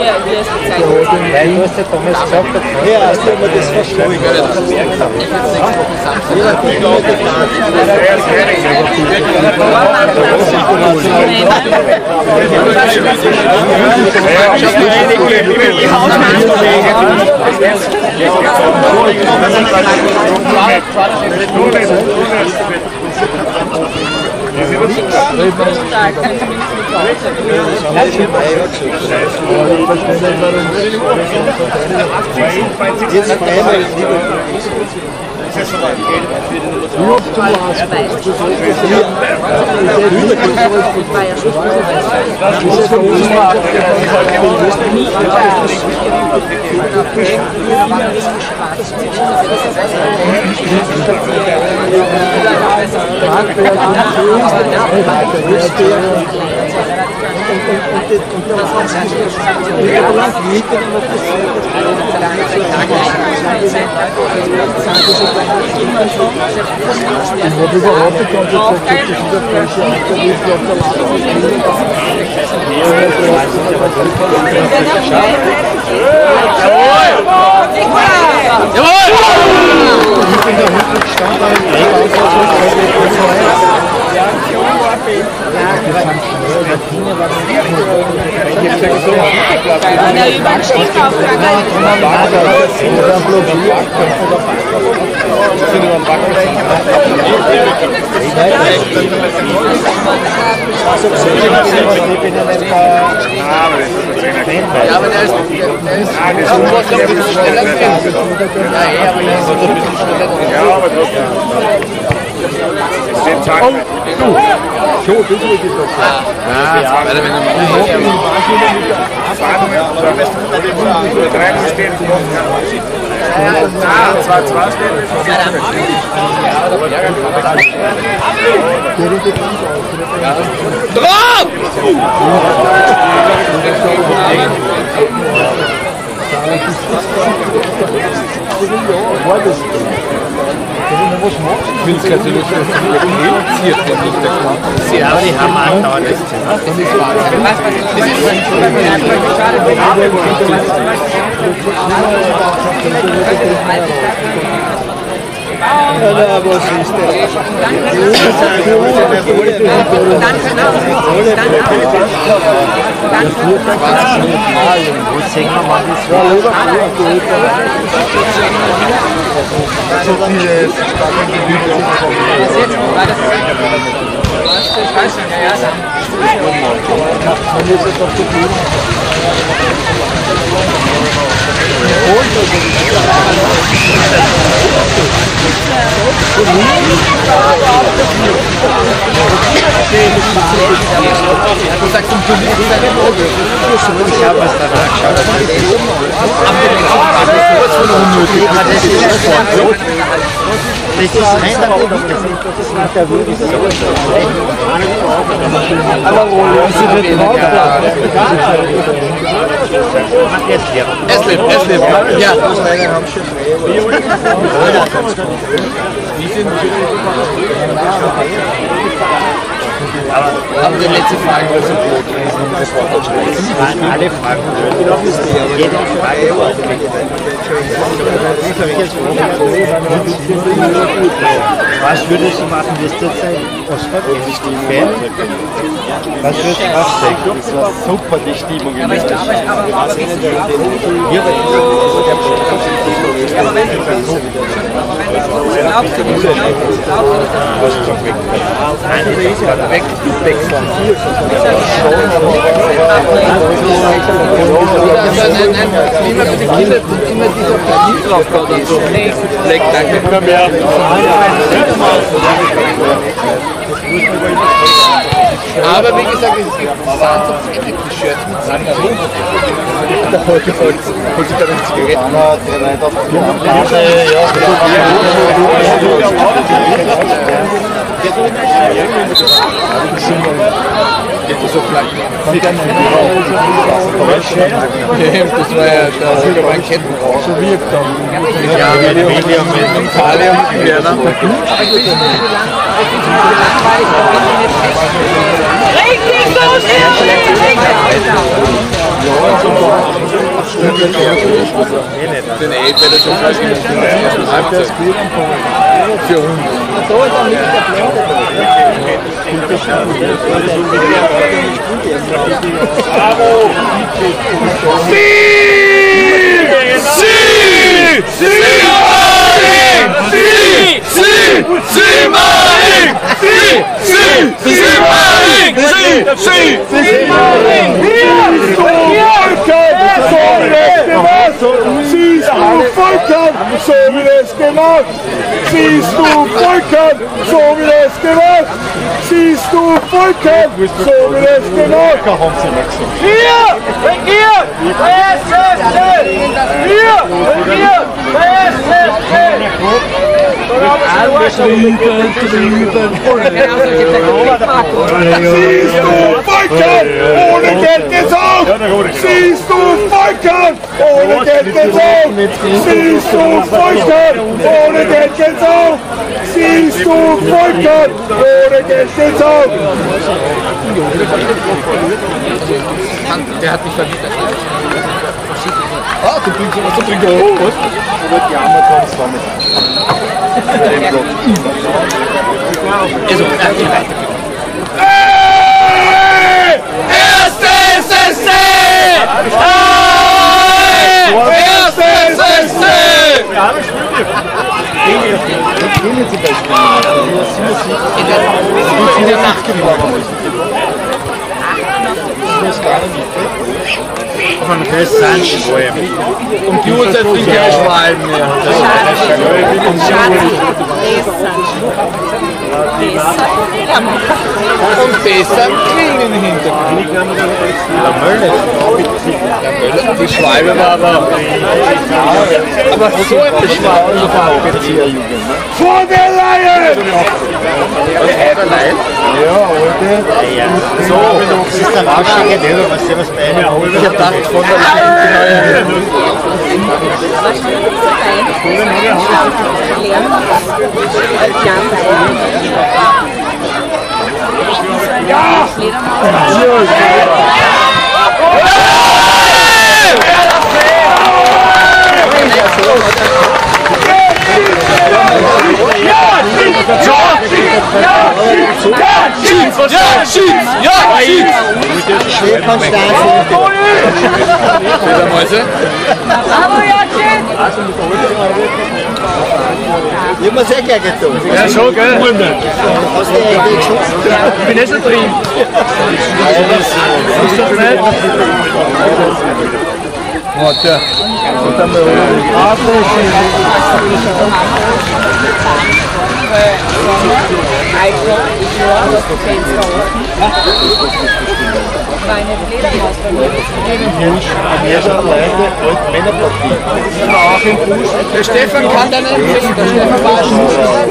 ja Thomas gesagt, ja, hast du immer das verstanden. Jetzt einmal Ja, der über den Stieg aufgegangen Ja, aber der ist, der ist, der ist irgendwas ein bisschen schneller drin. Ja, eh, aber der ist so ein bisschen schneller drin. Ja, aber trotzdem. Oh, du. So, das ist wirklich so. Ja, weil wenn du zwei zwei stehen. Drauf! Ich will es natürlich reduziert, wenn nicht der Kampf. Ja, aber die haben andauernd das Thema. Das ist Wahnsinn. Das Ja, was ist Du sagst, du bist ich habe was danach geschaut. Das ist sowas von unnötig. Das ist der wirklich so. Aber wo ist die drauf? Eslip, Eslip. Ja. Die sind aber die letzte Frage war so blöd gewesen. Das waren alle Fragen blöd. Jede Frage war was würdest du machen, bis zur Zeit? Was würdest du machen? Das war super, die Stimmung. Aber ich glaube, ich habe aber nicht glaubst du nicht? Weg, weg von hier. Nein, nein, nein, immer für die Kinder, immer dieser Planet drauf oder so. Weg, danke. Immer mehr. Aber wie gesagt, es gibt T-Shirts mit Sangarin. Da holt sich da eine Zigaretten. So vielleicht. Das war ja sogar mein Kettenrauch. So wirkt dann. Ja, mit William, mit Talia und mit Werner. Richtig los! Den Aid wäre das schon fast nicht für uns. So ist auch nicht der Plan. Bravo! Sie! Sie! Sie! Sie! Sie! Sie! Maring! Sie! Sie! Sie! Maring! Sie! Sie! Sie! Maring! Siehst du Volkern, so wie es gemacht! Siehst du Volkern, so wie es gemacht! Siehst du Volkern, so wie es gemacht! Siehst du Volkern, so wie es gemacht! Hier! Hier! P S F! Hier! Hier! P S F! Drüben, drüben, siehst du Volkern, ohne Geld geht's auf! Siehst du Volkern, ohne Geld geht's auf! Siehst du Volkern, ohne Geld geht's auf! Siehst du Volkern, ohne Geld geht's auf! Der hat mich verliebt. Ah, du bringst was zu trinken. Oh, was? Du wirst gejammert haben, es war mit. Also, er geht weiter. Hey! Erste S S C! Erste Sechste! In der Nacht geworden. Von Sanschwein. Und zusätzlich ein Schwein mehr. Und besser Grill im Hintergrund. Der Möller, die Schwalbe war aber. Aber so eine Schwalbe war auch jetzt hier. Vor der Laie! Was ist der Laie? Ja, heute. So, das ist der Rauschige, der was der was bei mir holt. Ich hab gedacht, von der Laie. Ja! Ich hab mir sehr gleich getan. Ja, schon, gell? Hast du die eigentlich geschossen? Ich bin eh schon drin. Ist das nicht? Warte. Und dann mal Der Stefan kann dann empfehlen, der Stefan war schon.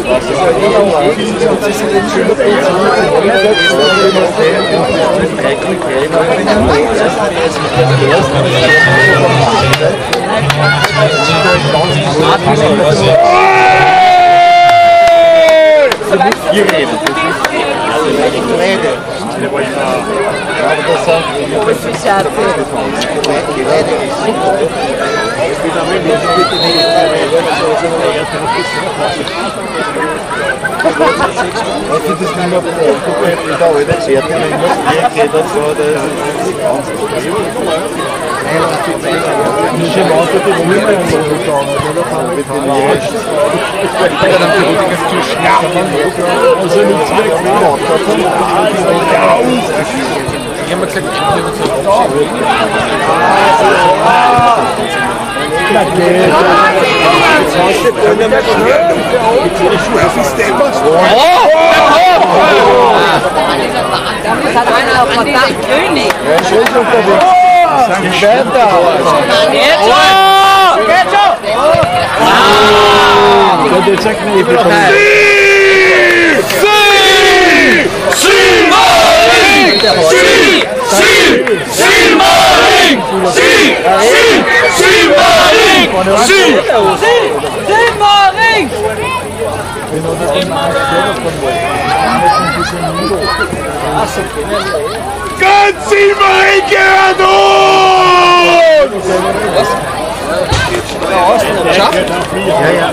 Hier reden. Rede. Ich hab mir gesagt, Das hat einer von der König. Ganz Silmaring gehört uns! Schafft? Ja, ja.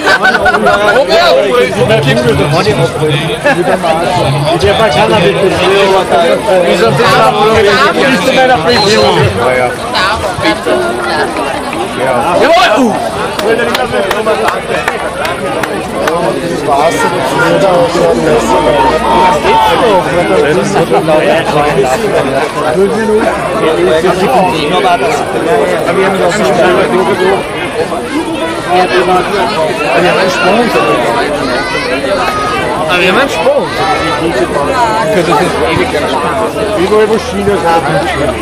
Aber wir haben einen Sprung. Ich könnte das jetzt ewig lang spielen. Überall wo China haben.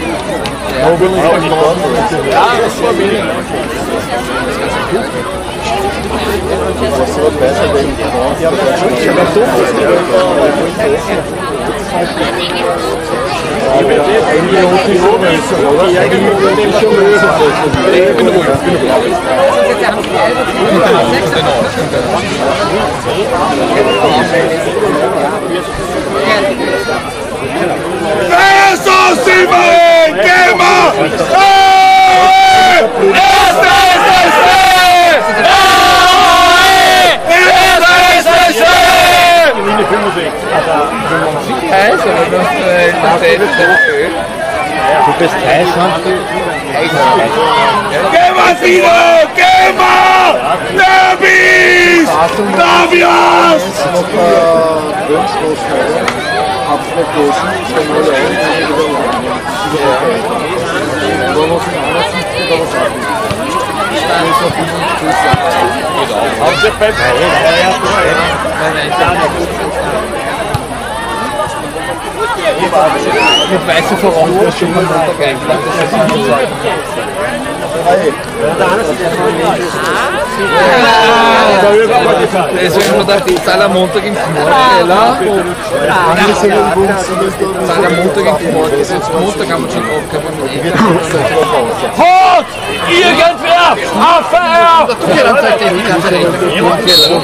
Ja, das war wenig. Wer ist aus Silmaring? Gamer! Erste Sechste! Also, das ist Du bist Geh mal, Tino! Geh mal! Derbys! Davias! Mit weißen Verwandten ist schon am Montag eingeladen. Deswegen haben wir gedacht, ich zahle am Montag im Knorkeller. Ich zahle am Montag im Knorkeller. Jetzt Montag haben wir schon abgehauen. Halt! Irgendwer! Auf Feier! Du kannst halt die ganze Rechnung im Knorkeller.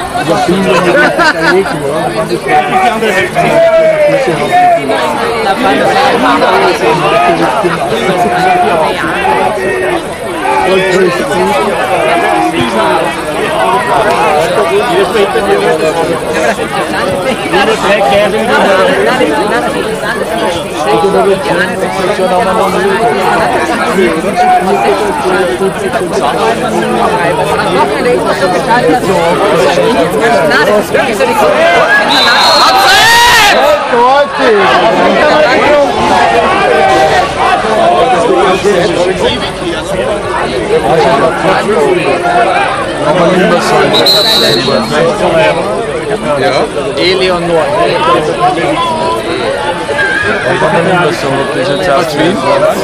Ja, Eleonor. Als Wien?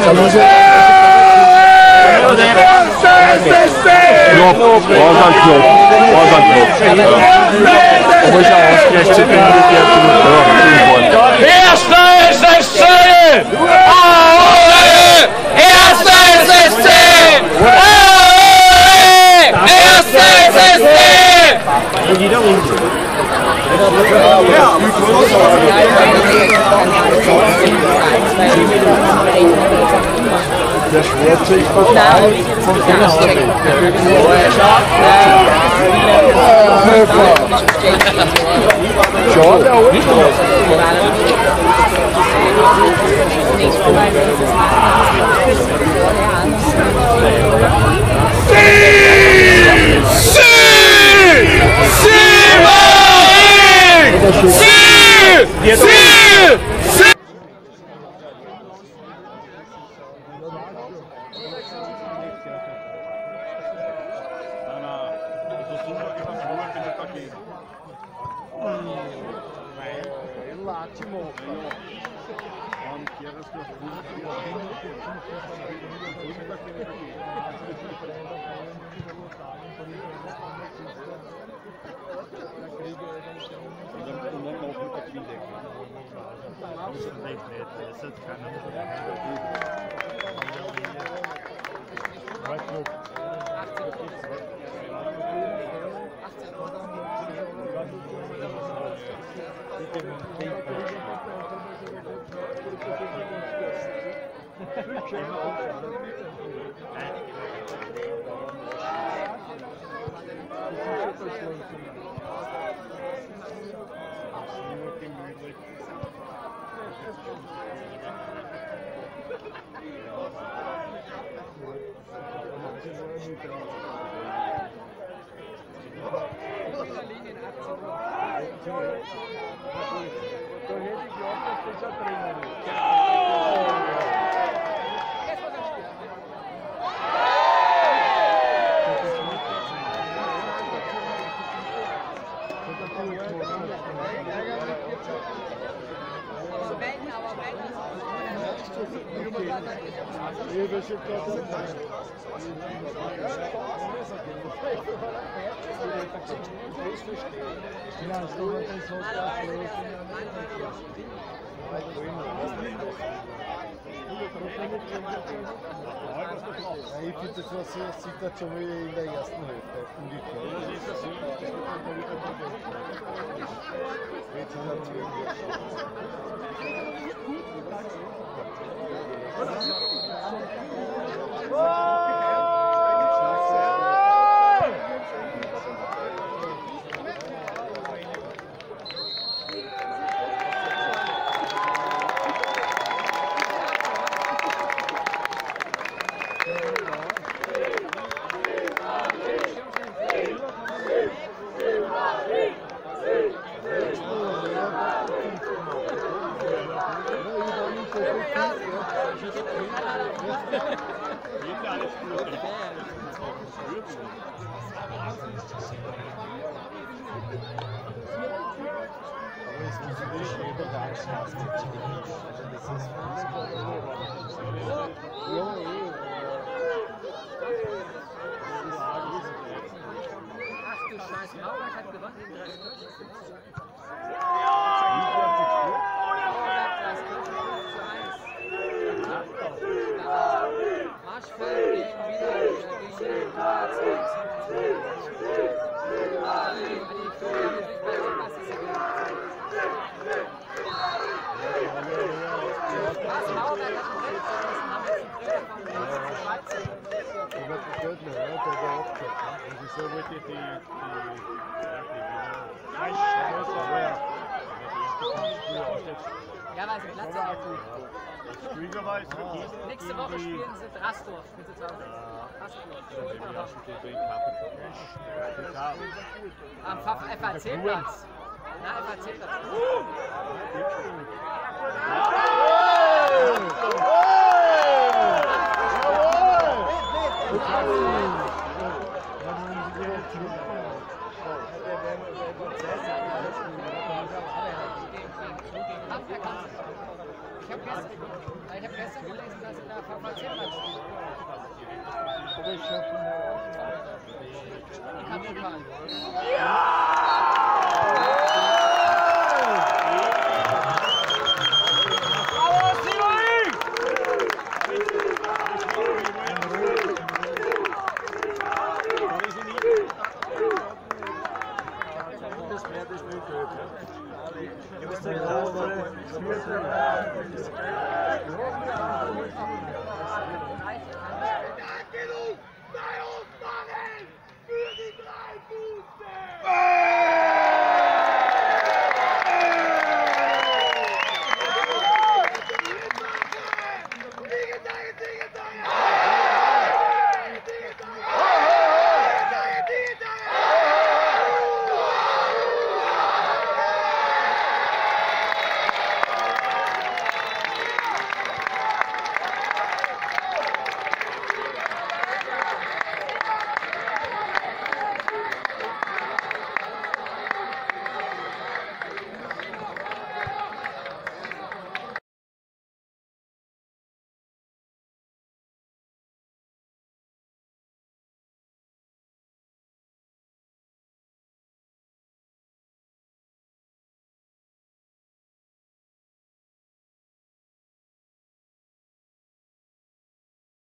Knopf, was ein Knopf, was ein Knopf. Aber ich auch ausgerechnet bin, Erster S S C! Erster S S C! Erster S S C! Der schwört sich total vom Fenster weg. Schau, der holt was. Ich finde, das war so eine Situation wie in der ersten Hälfte. Ach du Scheiße, Mauerberg hat gewonnen gegen Dreiskirchen. Marschfeld gegen wieder gegen die Was Mauerberg hat einen Rennen verlassen, haben jetzt einen Trainer von dreizehn. So wird die, die, Ja, weil sie Platz haben. Nächste Woche spielen sie Drasdorf mit der Am F A C-Platz. Na, F A C-Platz. Ich habe gestern, ich hab gestern gelesen, dass in der V V C-Platz steht. Ich habe